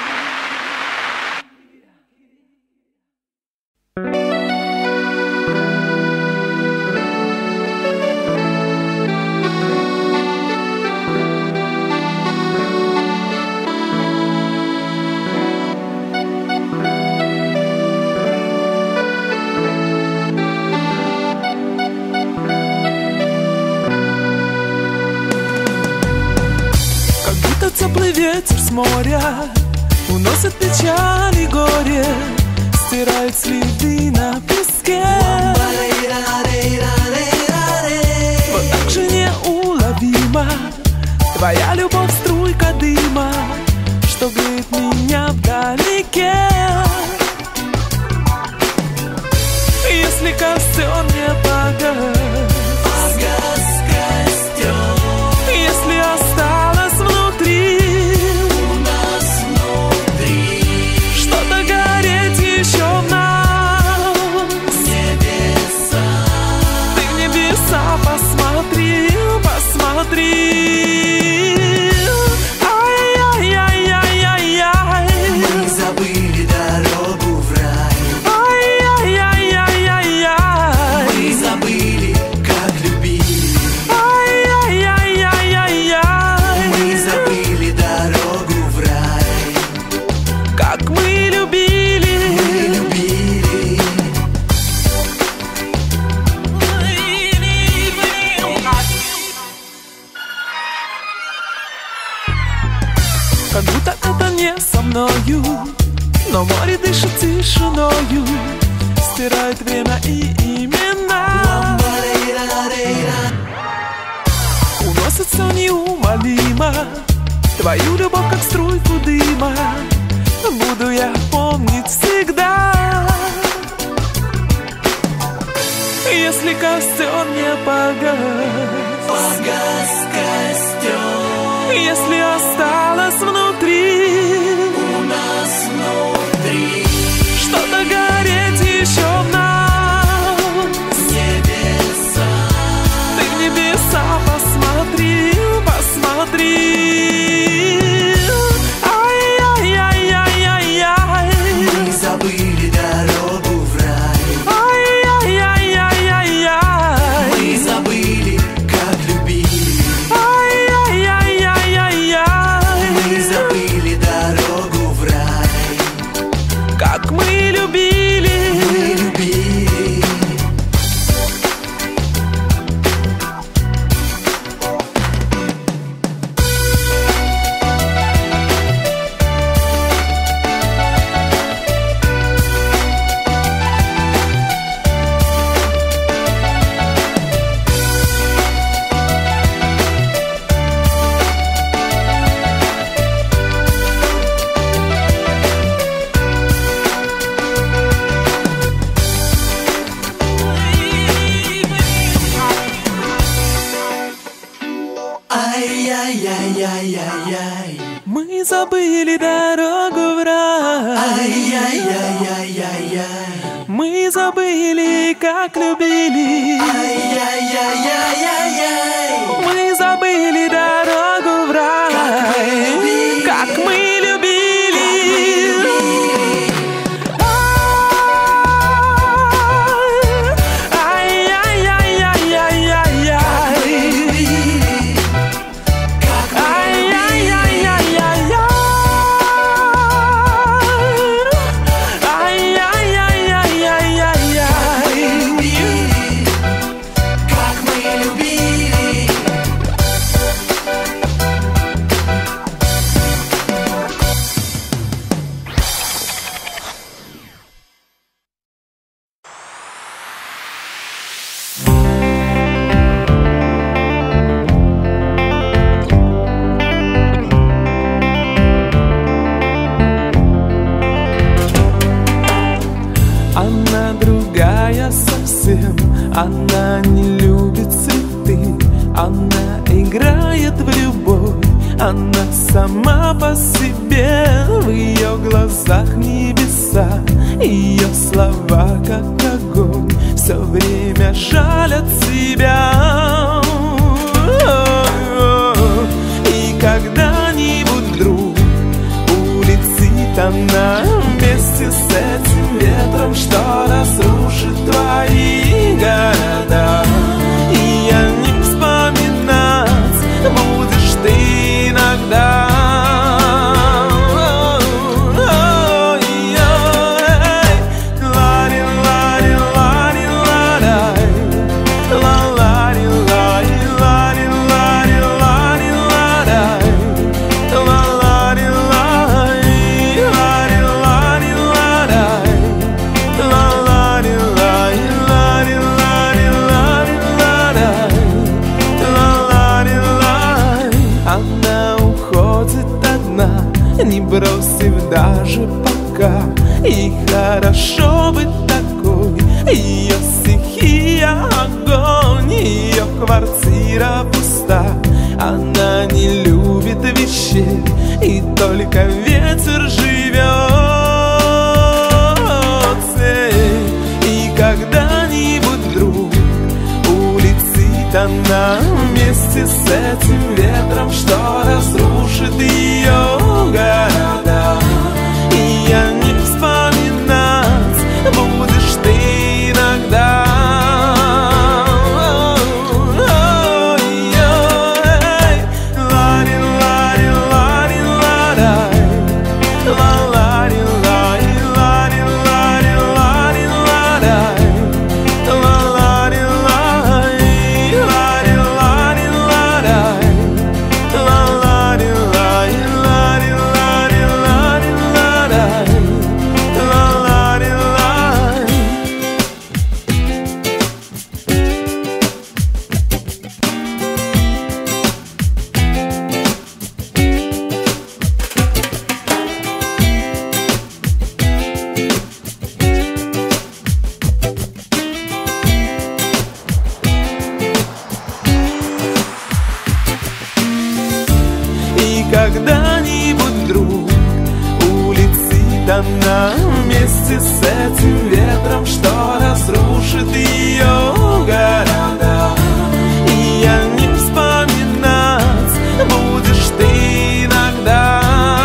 Как будто теплый ветер с моря уносит печаль и горе, стирает следы на песке. Вот так же неуловима твоя любовь, струйка дыма, что греет меня вдалеке. Если костер не погас, если осталось внутри что-то гореть еще в нас, ты в небеса посмотри, посмотри. Ай-яй-яй-яй-яй-яй, Мы забыли дорогу в рай. Ай-яй-яй-яй-яй, Мы забыли, как любили. Ай-яй-яй-яй-яй, Мы забыли дорогу в рай. как мы любили. Мы любили. Как будто это не со мною, но море дышит тишиною, стирает время и имена. Уносит все неумолимо, твою любовь как струйку дыма, буду я помнить всегда. Если костер не погас, Погас костер. если осталось внутри У нас внутри что-то гореть еще в нас, небеса. ты в небеса посмотри, посмотри. Ай-яй-яй-яй-яй, Мы забыли дорогу в рай. ай-яй-яй-яй-яй. забыли дорогу в рай. Ай-яй-яй-яй-яй-яй. Мы забыли, как любили. Ай-яй-яй-яй-яй-яй. Мы забыли дорогу в рай. Как мы любили. Она другая совсем, она не любит цветы, она играет в любовь, она сама по себе. В ее глазах небеса, ее слова как огонь, все время жалят себя. И когда-нибудь вдруг улетит она вместе с этим ветром, что разрушит твои города. И о них вспоминать будешь ты иногда. Не бросив даже пока, и хорошо быть такой. Ее стихия огонь, ее квартира пуста. Она не любит вещей, и только ветер живет с ней. И когда-нибудь вдруг улетит она вместе с этим ветром, что разрушит ее города. И о них вспоминать будешь ты иногда. Когда-нибудь вдруг улетит она вместе с этим ветром, что разрушит ее города. И о них вспоминать будешь ты иногда.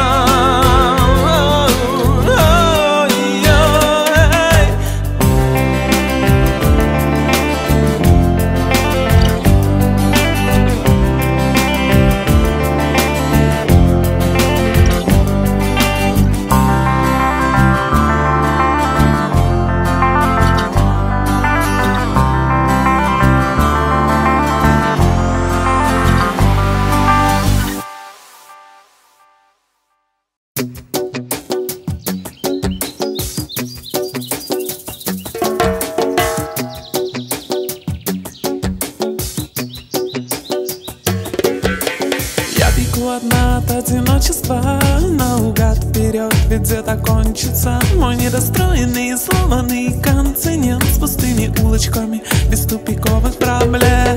Одна от одиночества, наугад вперед, ведь где-то кончится мой недостроенный и сломанный континент с пустыми улочками, без тупиковых проблем.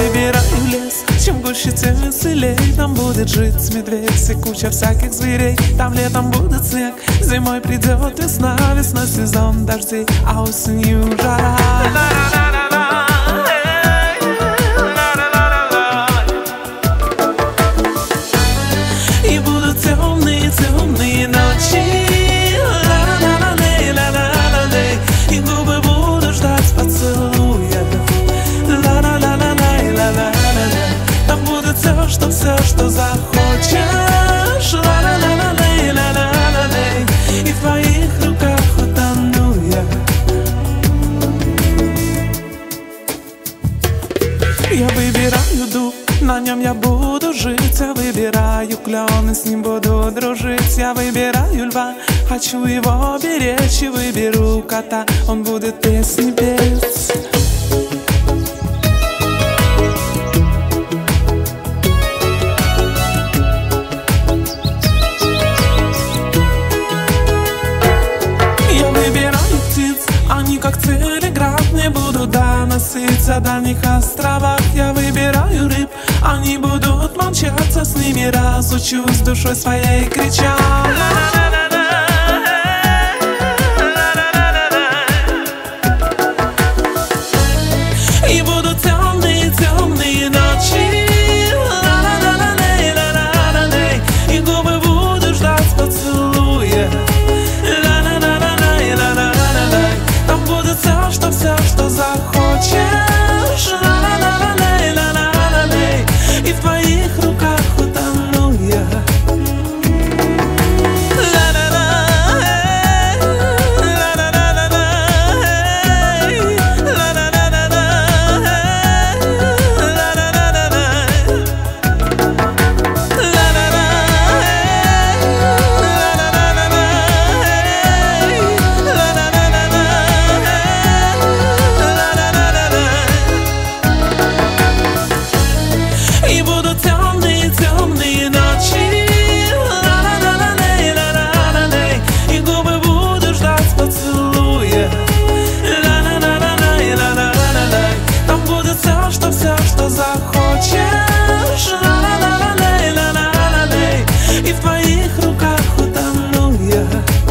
выбираю лес, чем гуще, тем веселей. Там будет жить медведь и куча всяких зверей. Там летом будет снег, зимой придет весна. Весна сезон дождей, а осенью жара. И будут темные, темные ночи. И губы будут ждать поцелуя. Там будет все, что захочешь. И в твоих руках утону я. Я выбираю дуб, на нем я буду жить. Я выбираю клен, и с ним буду дружить. Я выбираю льва, хочу его беречь. И выберу кота, он будет песни петь. Я выбираю птиц, они как телеграф мне будут доносить о дальних островах. Я выбираю рыб, они будут молчаться, с ними разучусь душой своей кричать. И будут темные, темные ночи. И губы будут ждать поцелуя. Там будет все, что захочешь. И в твоих руках утону я. И будут темные, темные ночи. И губы будут ждать поцелуя. Там будет все, что захочешь. И в твоих руках утону я.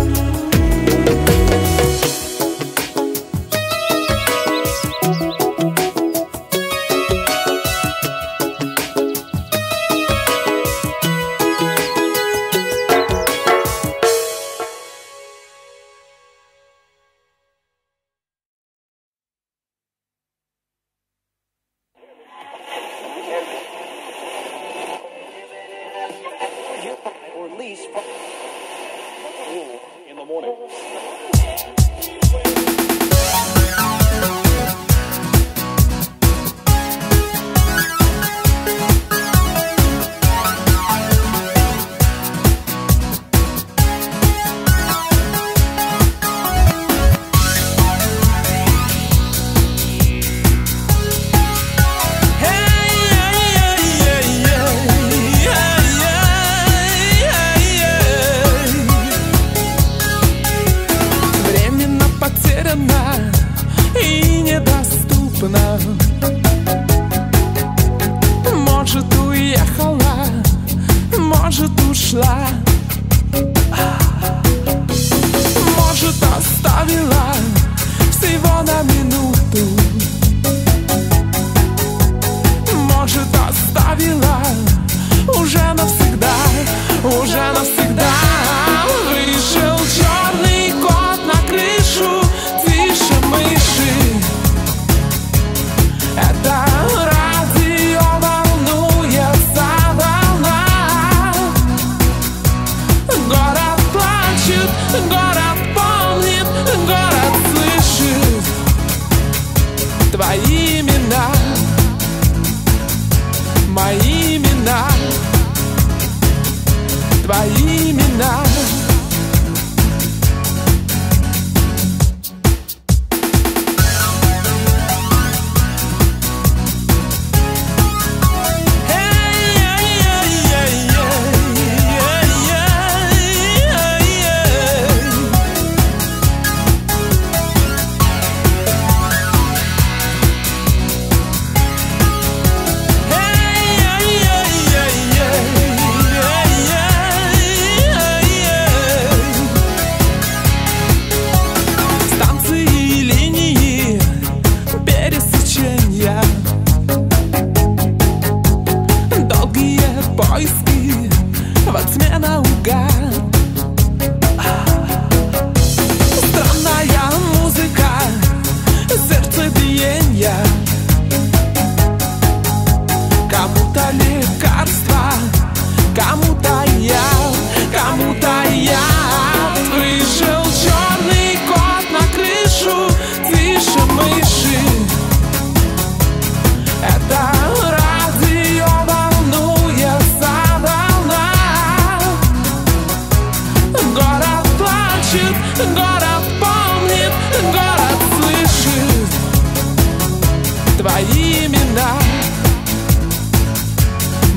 Or at least in the morning. И недоступна. Может, уехала, может, ушла, может, оставила всего на минуту, может, оставила уже навсегда, уже навсегда. Вышел черный кот на крышу, тише мыши. Это радио волнуется волна. Город плачет, город помнит, город слышит твои имена, мои имена, твои имена.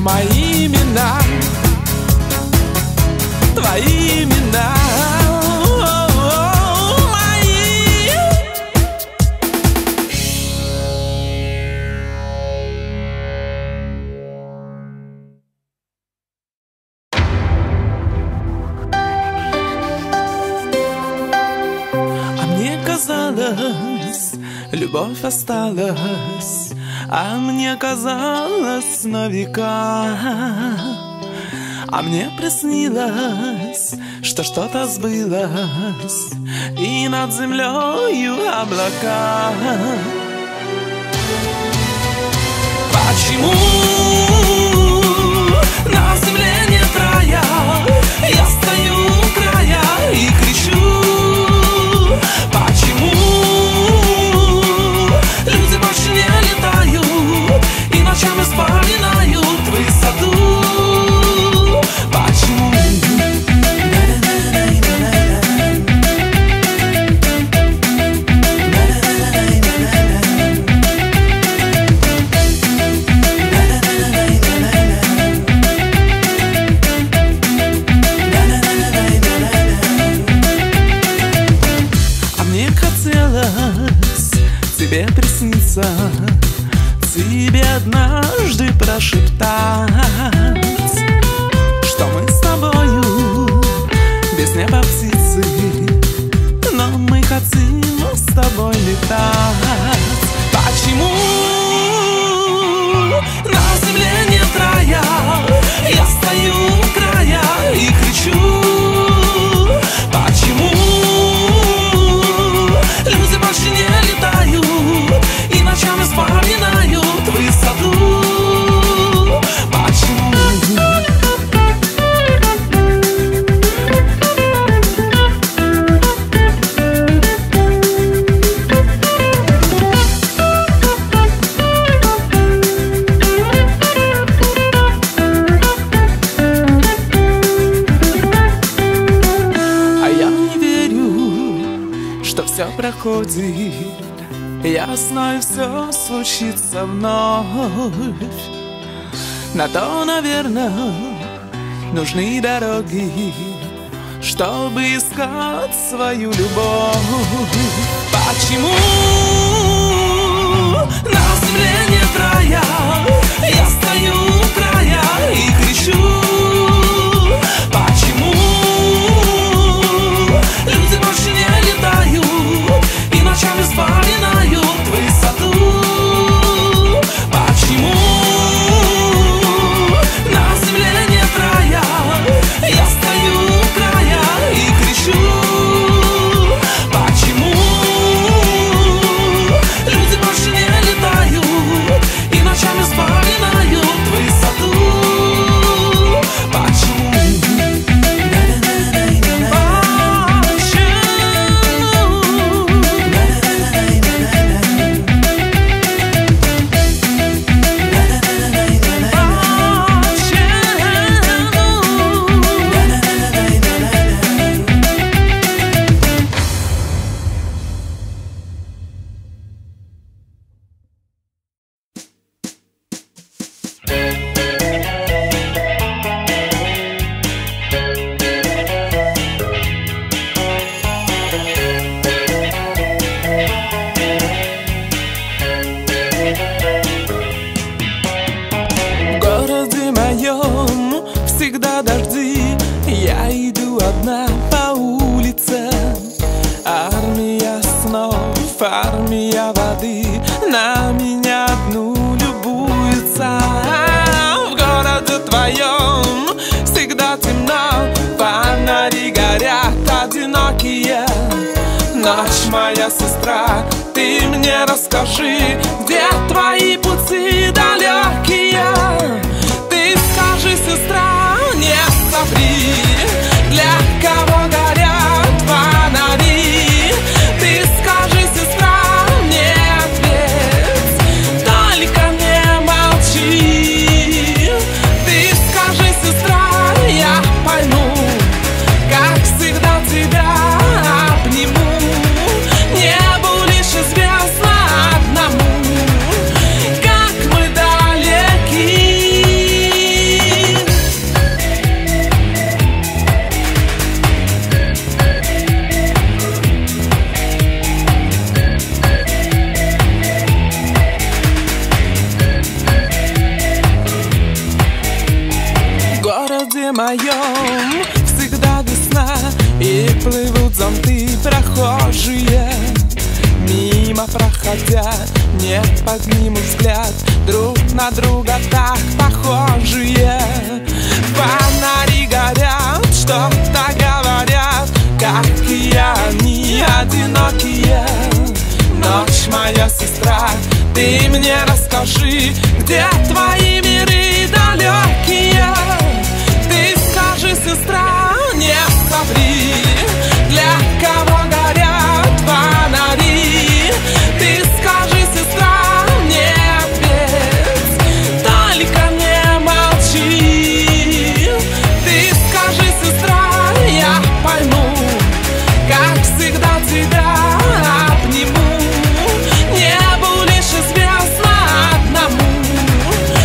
мои имена, твои имена. Казалось, любовь осталась, а мне казалось на века. А мне приснилось, что что-то сбылось, и над землею облака. Почему на земле нет рая? Я стою у края и кричу. Почему люди больше не летают и ночами вспоминают высоту? Почему? Тебе приснится, тебе однажды прошептать, что мы с тобою без неба птицы, но мы хотим с тобой летать. Почему на земле нет рая? Я стою у края и кричу. Почему люди больше не летают и ночами вспоминают высоту? Почему? А я не верю, что все проходит. Я знаю, все случится вновь. На то, наверное, нужны дороги, чтобы искать свою любовь. Почему на земле нет рая? Я стою у края и кричу. Почему люди больше не летают и ночами вспоминают высоту? Почему на земле нет рая? Я стою у края и кричу. Почему люди больше не летают и ночами вспоминают высоту? Почему? Всегда дожди, я иду одна по улице. Армия снов, армия воды на меня одну любуется. В городе твоем всегда темно, фонари горят одинокие. Ночь, моя сестра, ты мне расскажи, где твои пути далекие. Ты скажи, сестра, не соври, для кого горят фонари. Ты скажи, сестра, мне ответь, только не молчи. Ты скажи, сестра, я пойму, как всегда тебя обниму. Небу лишь известно одному, как мы окне моем всегда весна, и плывут зонты прохожие. Мимо проходя, не поднимут взгляд, друг на друга так похожие. Фонари горят, что-то говорят, какие они одинокие. Ночь, моя сестра, ты мне расскажи, где твои миры далекие. Ты скажи, сестра, не соври, для кого горят фонари. Ты скажи, сестра, не ответь, только не молчи. Ты скажи, сестра, я пойму, как всегда тебя обниму. Небу лишь известно одному,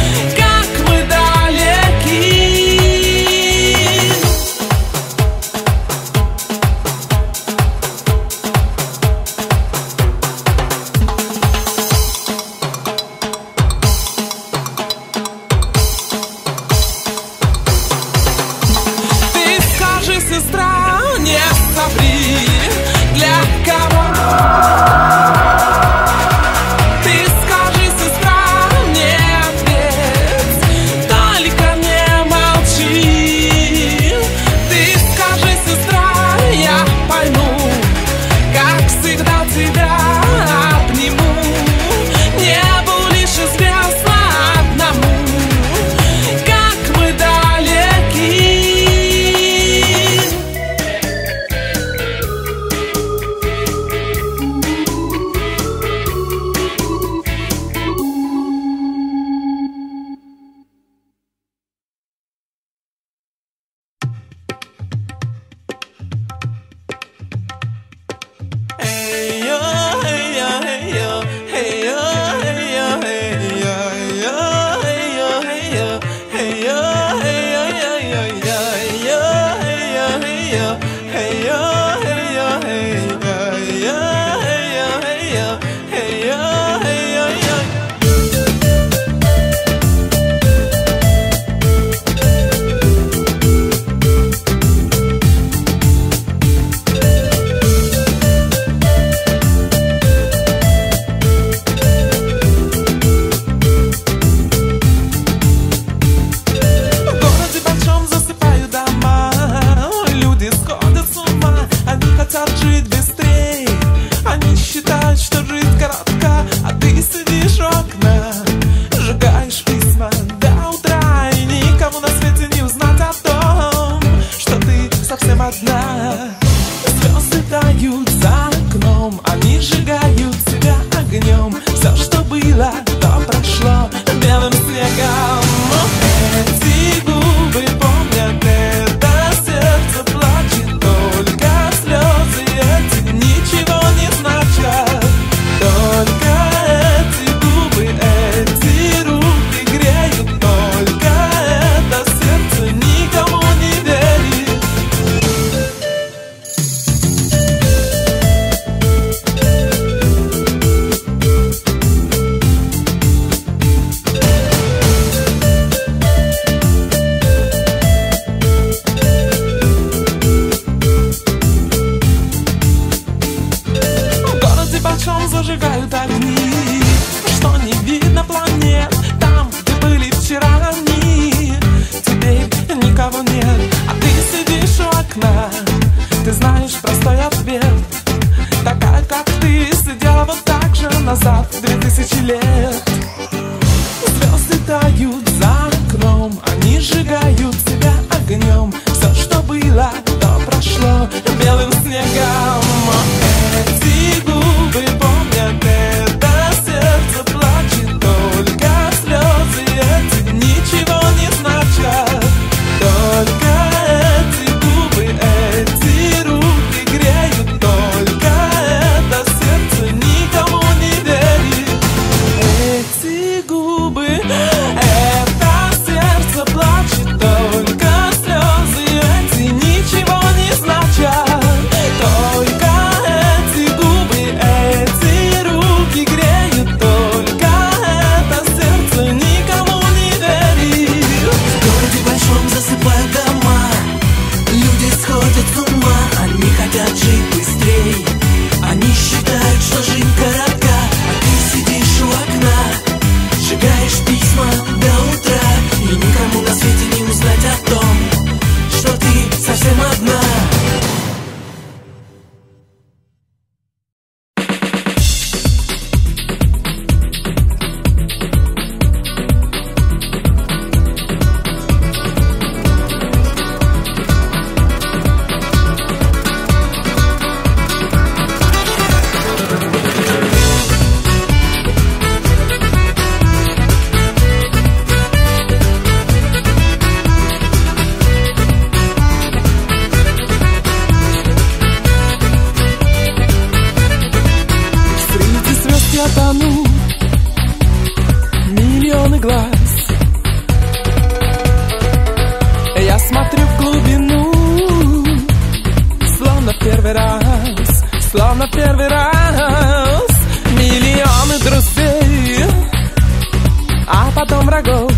врагов,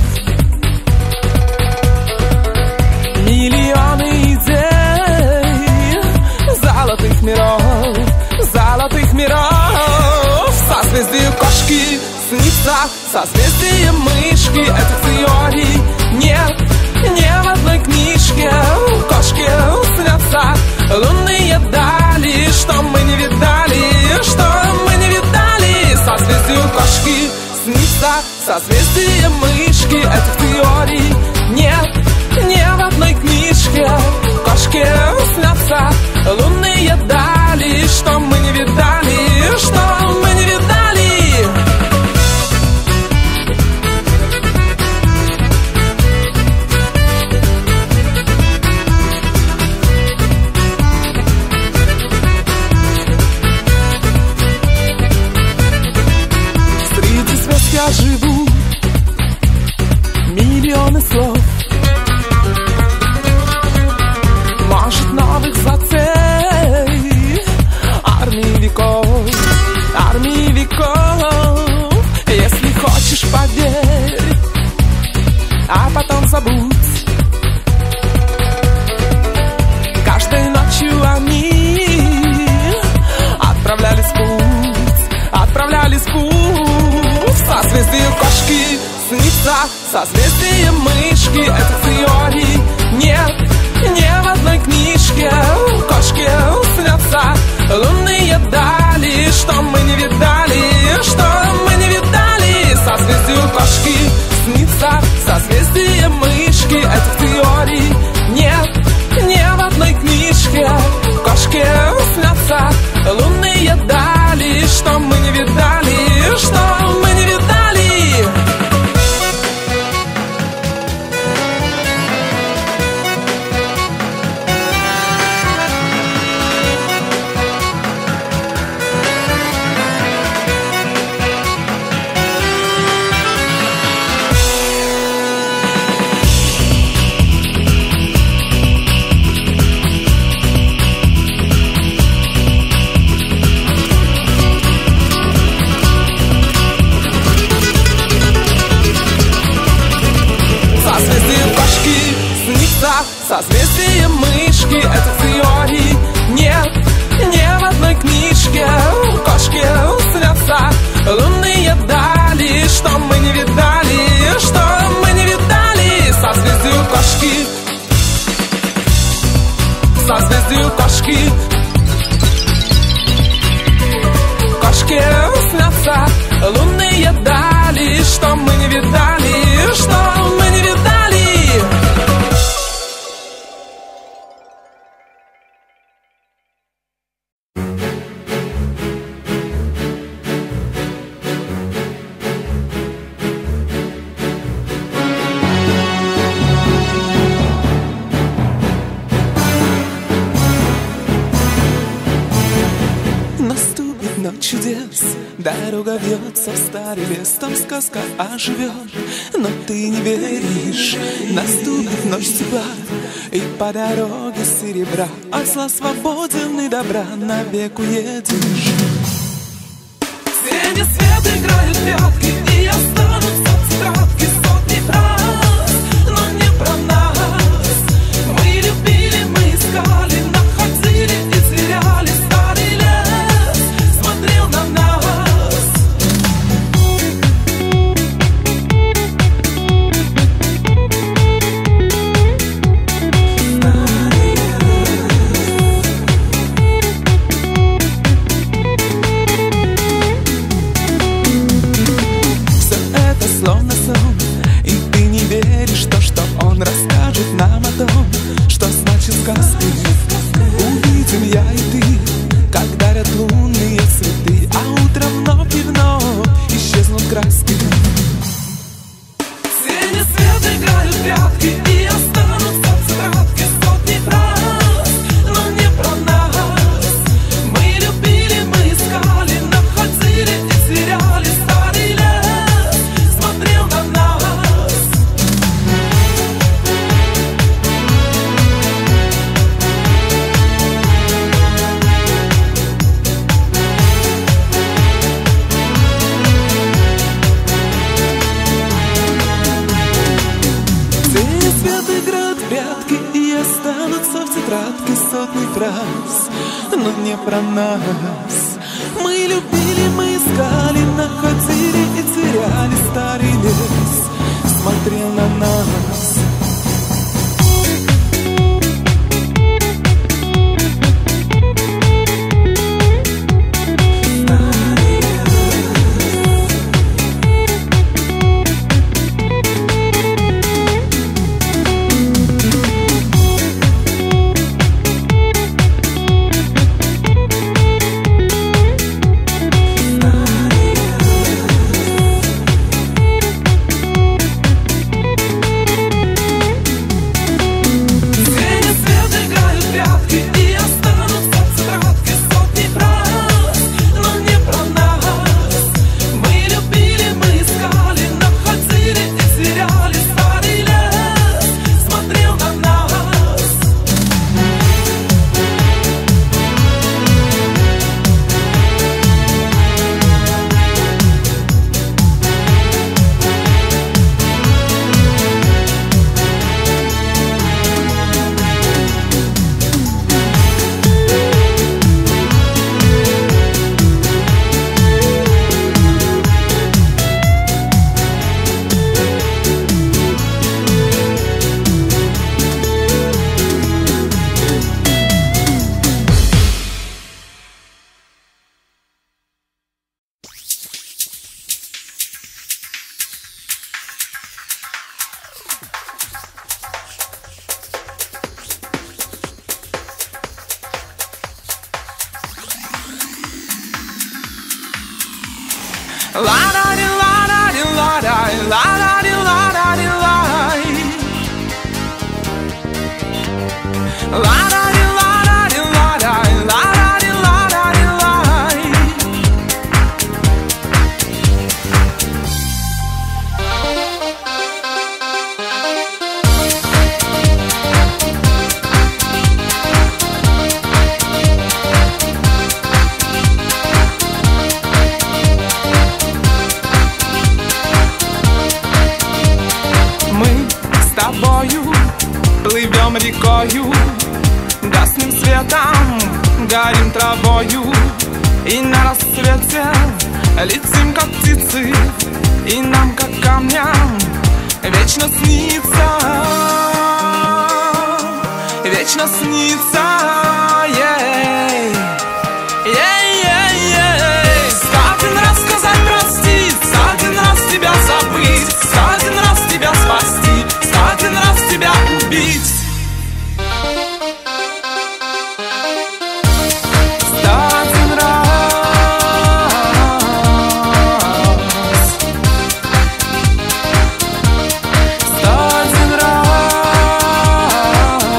миллионы идей, золотых миров. Созвездие кошки снится, созвездие мышки. Этих теорий нет ни в одной книжке. Кошки снятся лунные дали, что мы не видали, Созвездие кошки снится, созвездие мышки. Этих теорий нет ни в одной книжке. Кошки снятся лунные дали, что мы не видали, Среди звезд я живу, миллионы слов, может, новых зацей, армии веков. Если хочешь, поверь, а потом забудь. Каждой ночью они отправлялись в путь. Созвездие кошки снится, созвездие мышки. Этих теорий нет ни в одной книжке. Кошки снятся лунные дали, что мы не видали, Созвездие кошки снится, созвездие мышки. Этих теорий нет ни в одной книжке. Кошки снятся лунные дали, что мы не видали, Созвездие мышки. Этих теорий нет ни в одной книжке. Кошки снятся лунные дали, что мы не видали, Созвездие кошки, созвездие кошки. Кошки снятся лунные дали, что мы не видали, чудес. Дорога вьется в старый лес, там сказка оживет, но ты не веришь. Наступит ночь тепла, и по дороге серебра от зла свободен и добра навек уедешь. Синий свет играют пятки, и останутся тетрадки сотни фраз, но не про нас. Мы любили, мы искали, находили и теряли. Старый лес смотрел на нас. Словно сон, и ты не веришь в то, что он расскажет нам о том, что значит сказки. Увидим я и ты, как дарят лунные цветы, а утром вновь и вновь исчезнут краски. Синий свет играют прятки, и останутся тетрадки сотни фраз, но не про нас. Мы любили, мы искали, находили и теряли. Старый лес смотрел на нас. в тетрадке сотни фраз, но не про нас. Мы любили, мы искали, находили и теряли. Старый лес смотрел на нас. Плывем рекою, гаснем светом, горим травою. И на рассвете летим, как птицы, и нам, как камням, вечно снится, вечно снится. Один раз сказать простить, один раз тебя забыть, один раз тебя спасти, один раз тебя убить. Один раз. Один раз.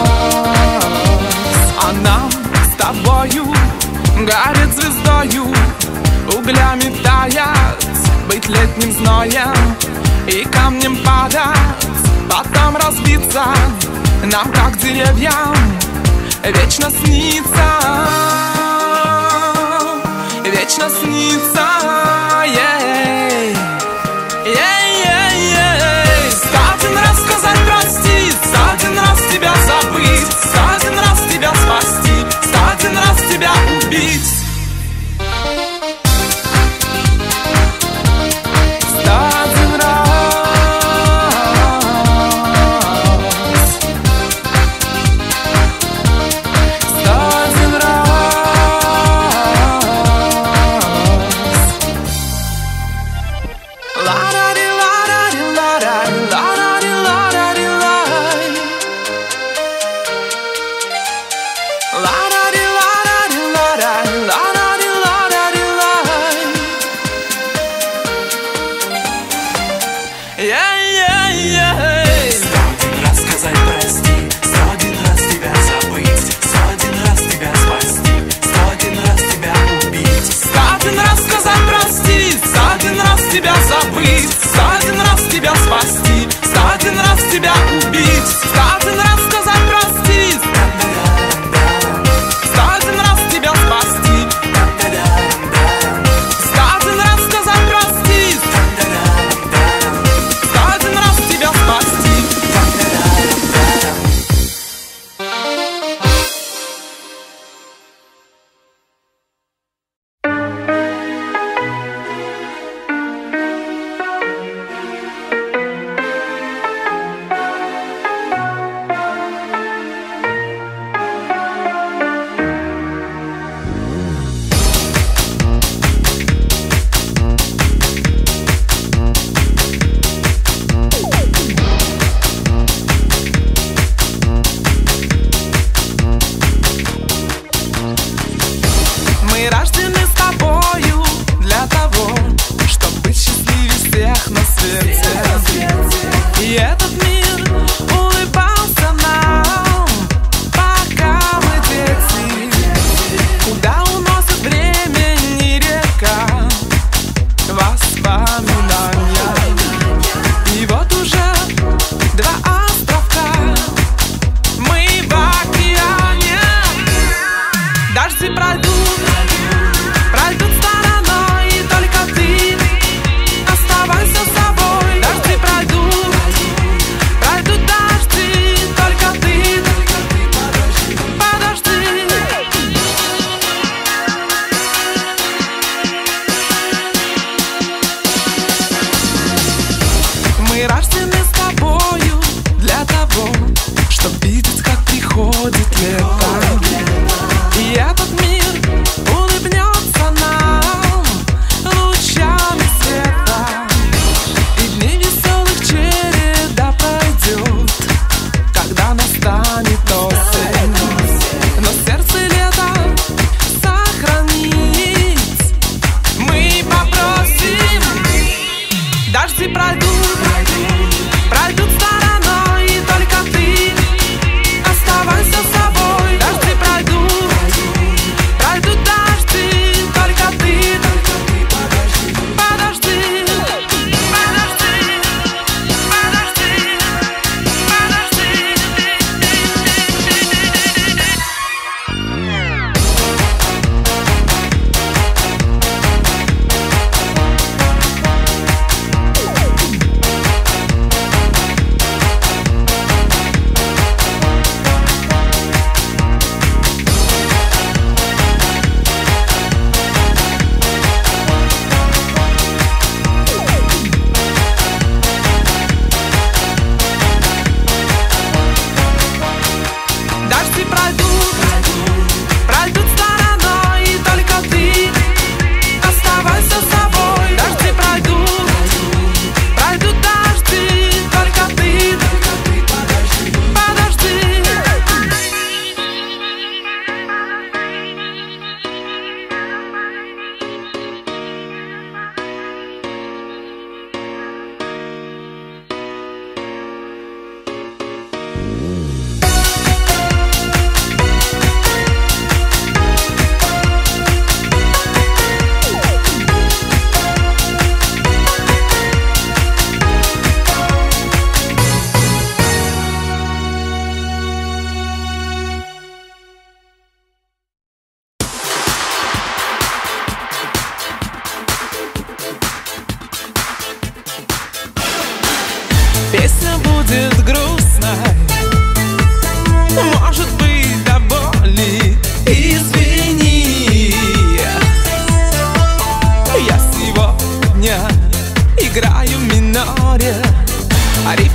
А нам с тобою горит звездою, углями таять, быть летним зноем и камнем падать, потом разбиться нам, как деревьям, вечно снится, вечно снится. Один раз сказать простить, один раз тебя забыть, один раз тебя спасти, один раз тебя убить.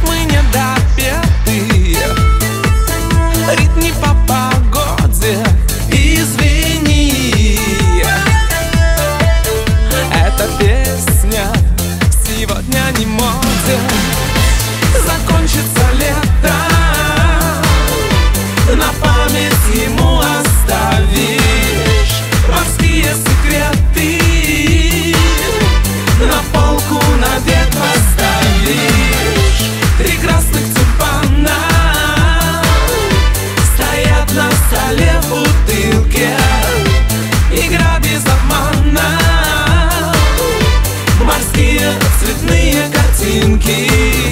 мы недопеты, ритм не по погоде. Извини, эта песня сегодня не моде. Закончится лето, на память ему оставишь морские секреты, на полку навек поставишь. Три красных тюльпана стоят на столе в бутылке. Игра без обмана, морские цветные картинки.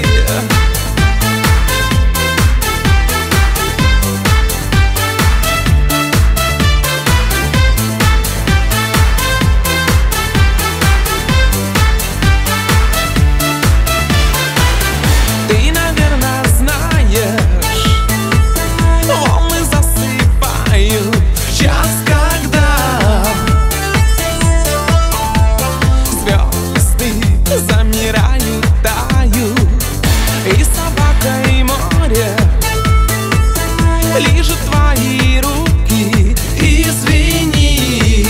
Лижет твои руки. Извини,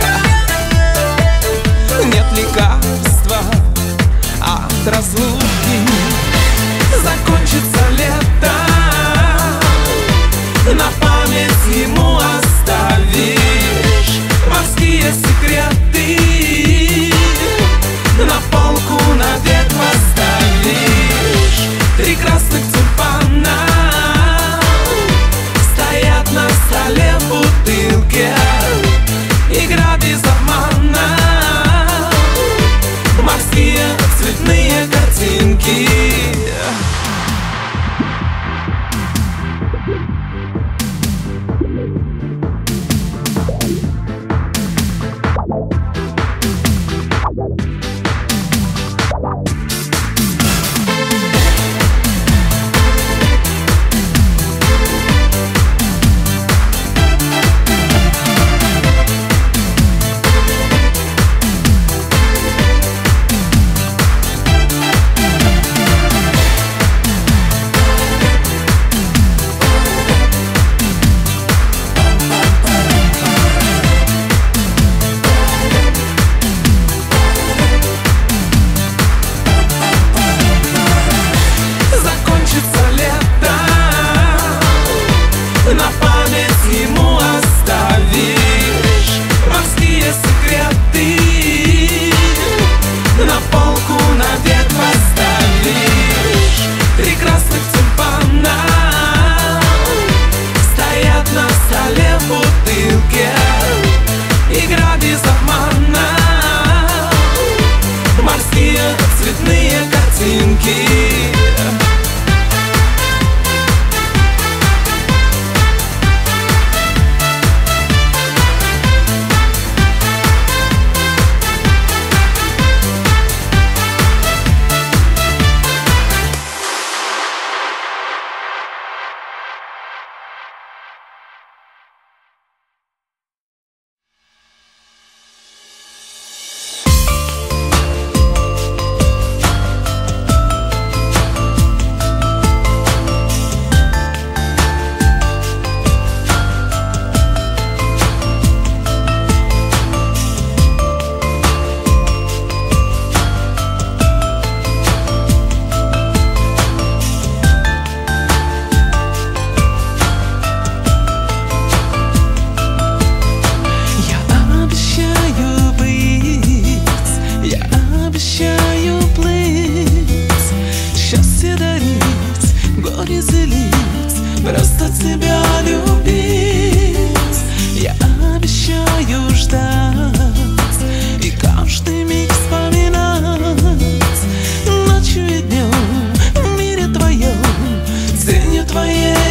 нет лекарства от разлуки. Закончится лето, на память ему оставишь морские секреты, на полку навек поставишь. Три красных тюльпана на столе в бутылке. Игра без обмана, морские цветные картинки. Игра без обмана, морские цветные картинки. Просто тебя любить, я обещаю ждать и каждый миг вспоминать. Ночью и днем в мире твоем, тенью твоей